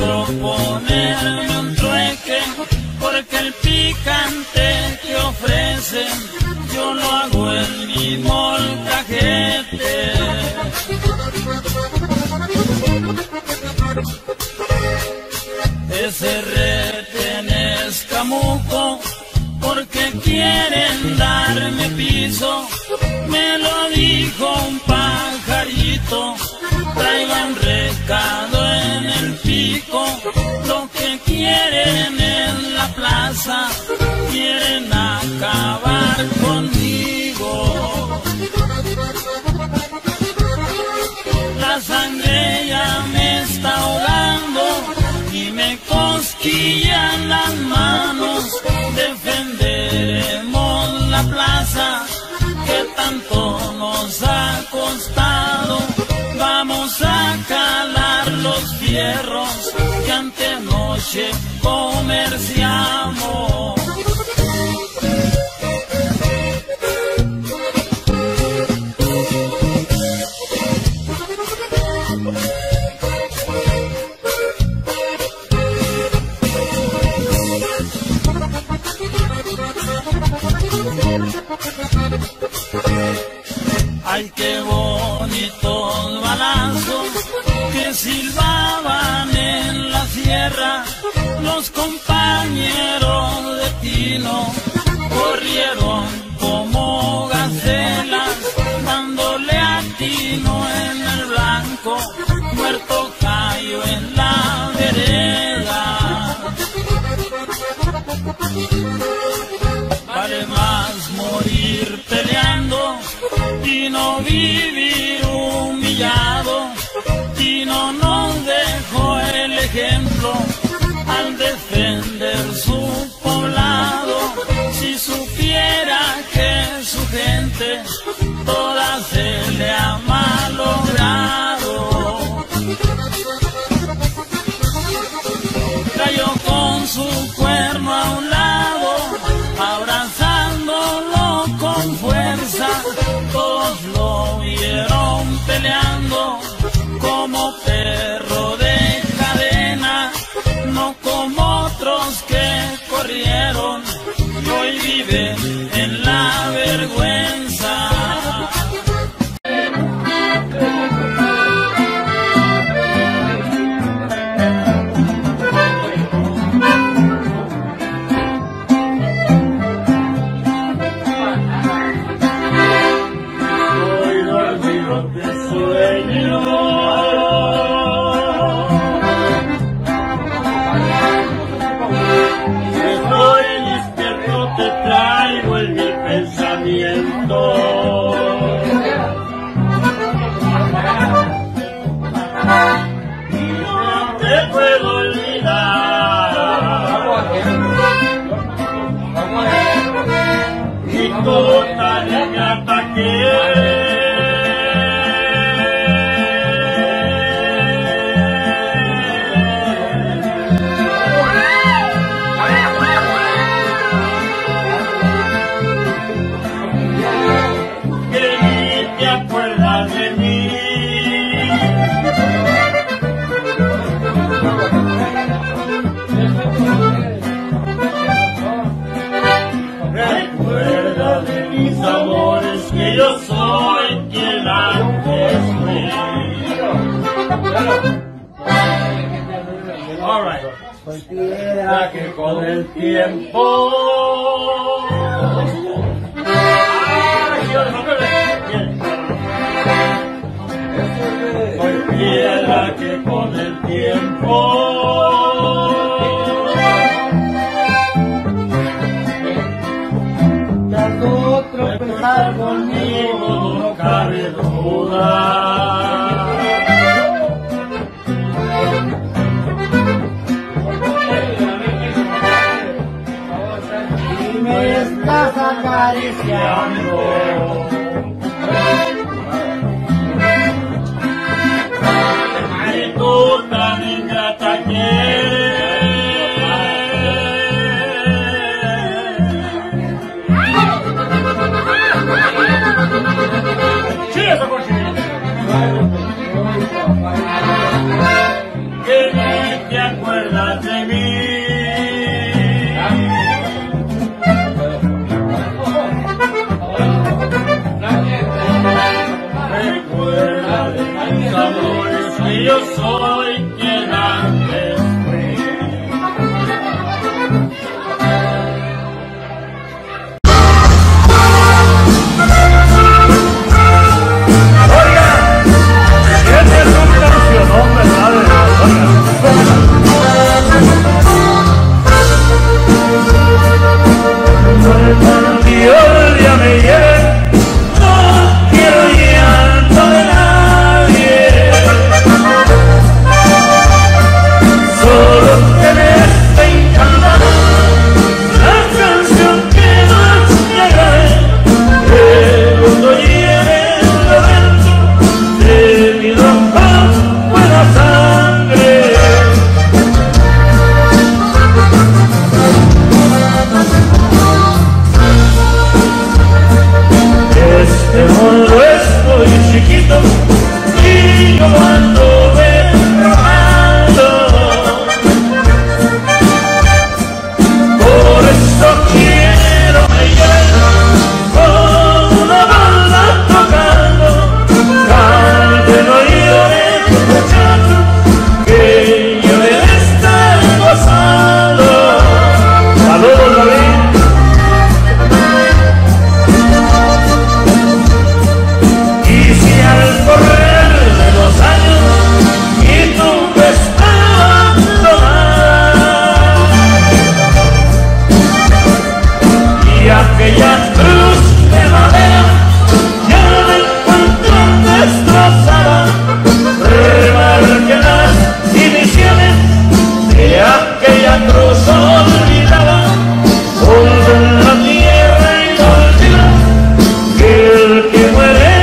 proponerme un trueque, porque el picante que ofrecen yo lo hago en mi molcajete. Ese retén es camuco, porque quieren darme piso. Me lo dijo un pajarito, traiga un recado en el pico. Lo que quieren en la plaza, quieren acabar conmigo. La sangre ya me está ahogando y me cosquillan las manos. Defenderemos la plaza que tanto nos ha costado. Vamos a calar los fierros que antenoche comerciamos. Ay, qué bonitos balazos que silbaban en la sierra. Los compañeros de Tino corrieron como gacelas, dándole a Tino en el blanco, muerto cayó en la vereda. Vale más morir peleando y no vivir humillado. Tino nos dejó el ejemplo al defender su poblado. Si supiera que su gente toda se le ha malogrado. Cayó con su cuerno a un lado, abrazándolo con fuerza. Todos lo vieron peleando como perro de cadena, no como otros que corrieron y hoy viven en la vergüenza. Cualquiera que con el tiempo cualquiera que con el tiempo tardó tropezar conmigo, no cabe duda. Me estás acariciando. Ay, tú tan ingrata que sí, eso que ni te que yo soy quien antes fue. Oiga, esta es un cancionón, ¿verdad? Cuando Dios ya me lleve, no quiero llanto de nadie, solo que me esté encantando la canción que más llegaré, que cuando lleve dentro de mi ropa buena sangre. Este mundo estoy chiquito y yo ando derramando. Por eso quiero me llevar con una banda tocando. Cante, no llores, muchachos, que yo de estar gozando. Saludos, David. Al correr de los años y tú me estás abandonando, y aquella cruz de madera ya me encuentro destrozada, remarqué las iniciales de aquella cruz olvidada, polvo en la tierra y no olvida que el que muere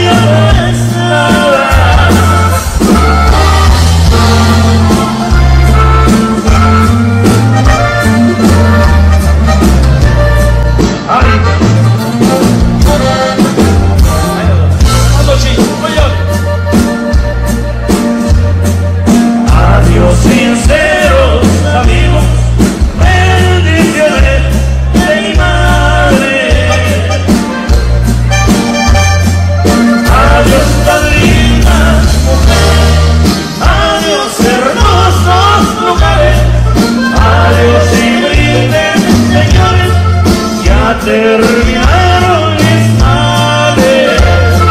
sinceros amigos, bendiciones de mi madre. Adiós tan linda mujer, adiós hermosos lugares, adiós y brindes señores, ya terminaron mis males.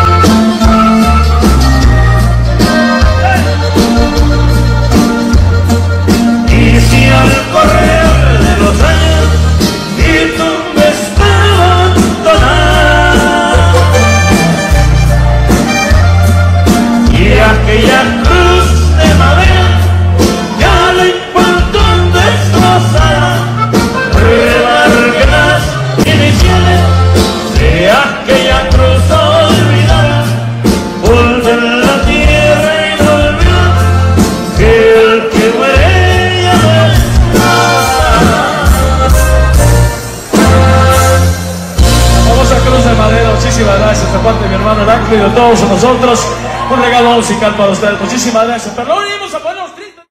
Al correr de los años y tú me estás abandonando, y aquella cruz de madera ya la encuentro destrozada, remarqué las iniciales de aquella cruz olvidada, polvo en la tierra y no olvido que el que muere de madera. Muchísimas gracias de parte de mi hermano Heraclio y de todos nosotros, un regalo musical para ustedes. Muchísimas gracias. Pero no venimos a ponernos tristes.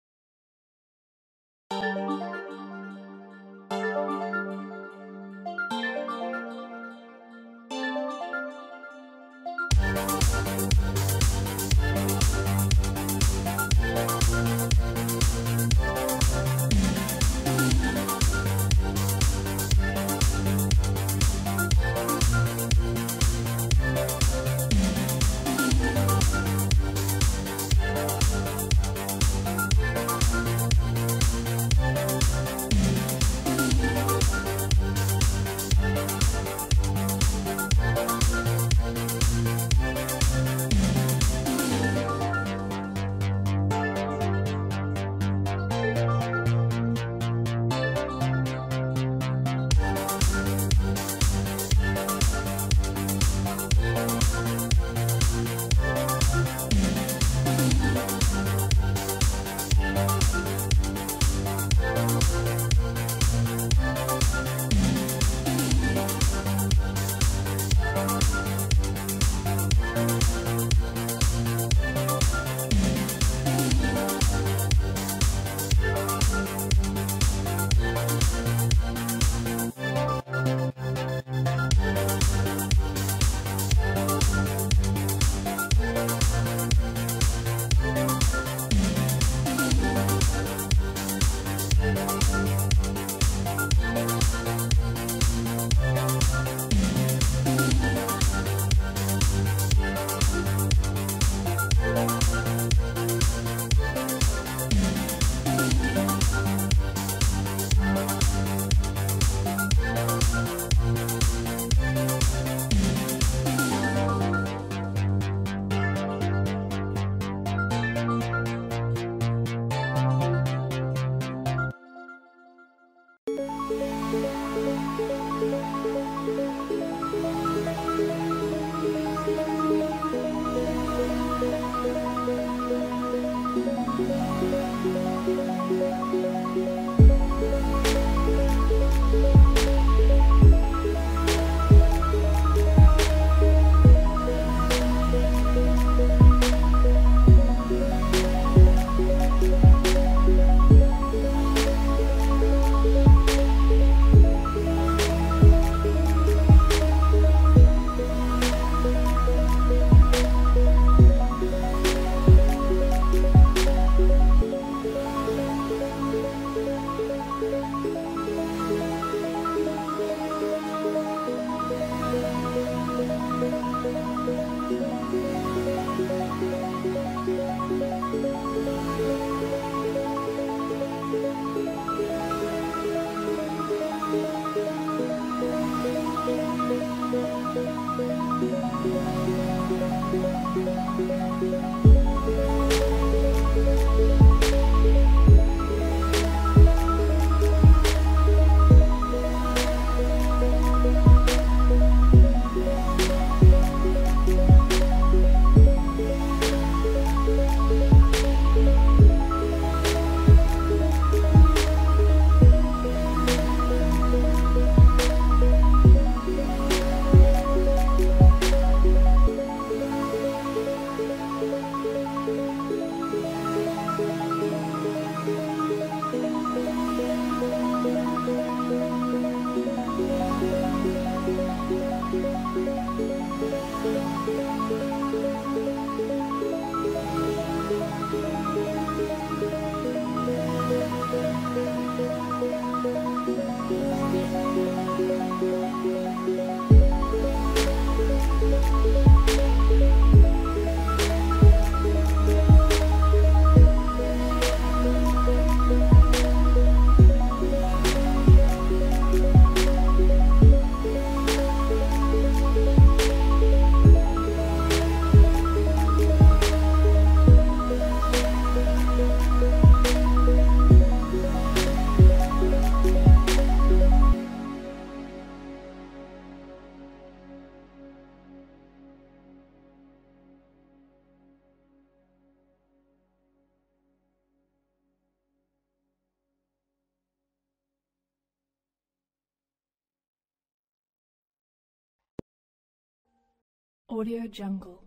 Audio Jungle.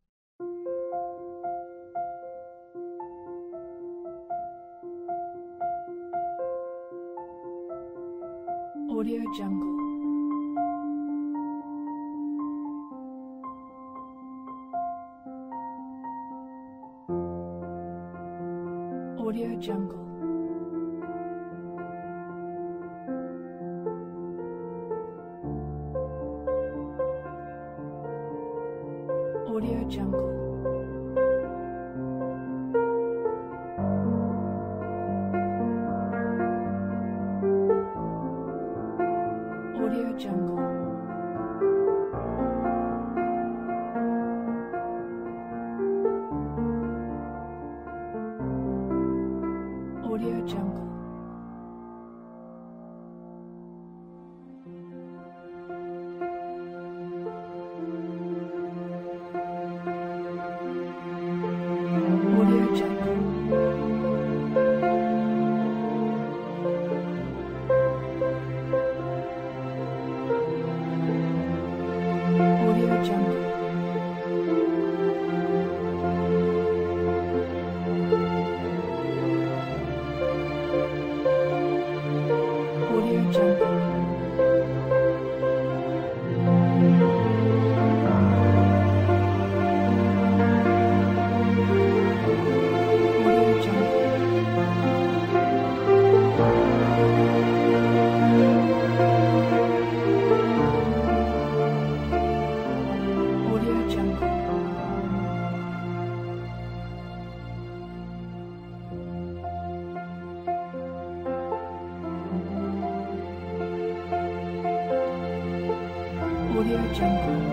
Audio Jungle. Audio Jungle. Audio Jungle. Audio Jungle. Audio Jungle. Audio Jungle. Audio Jungle. Audio Jungle. Audio Jungle. Audio Jungle.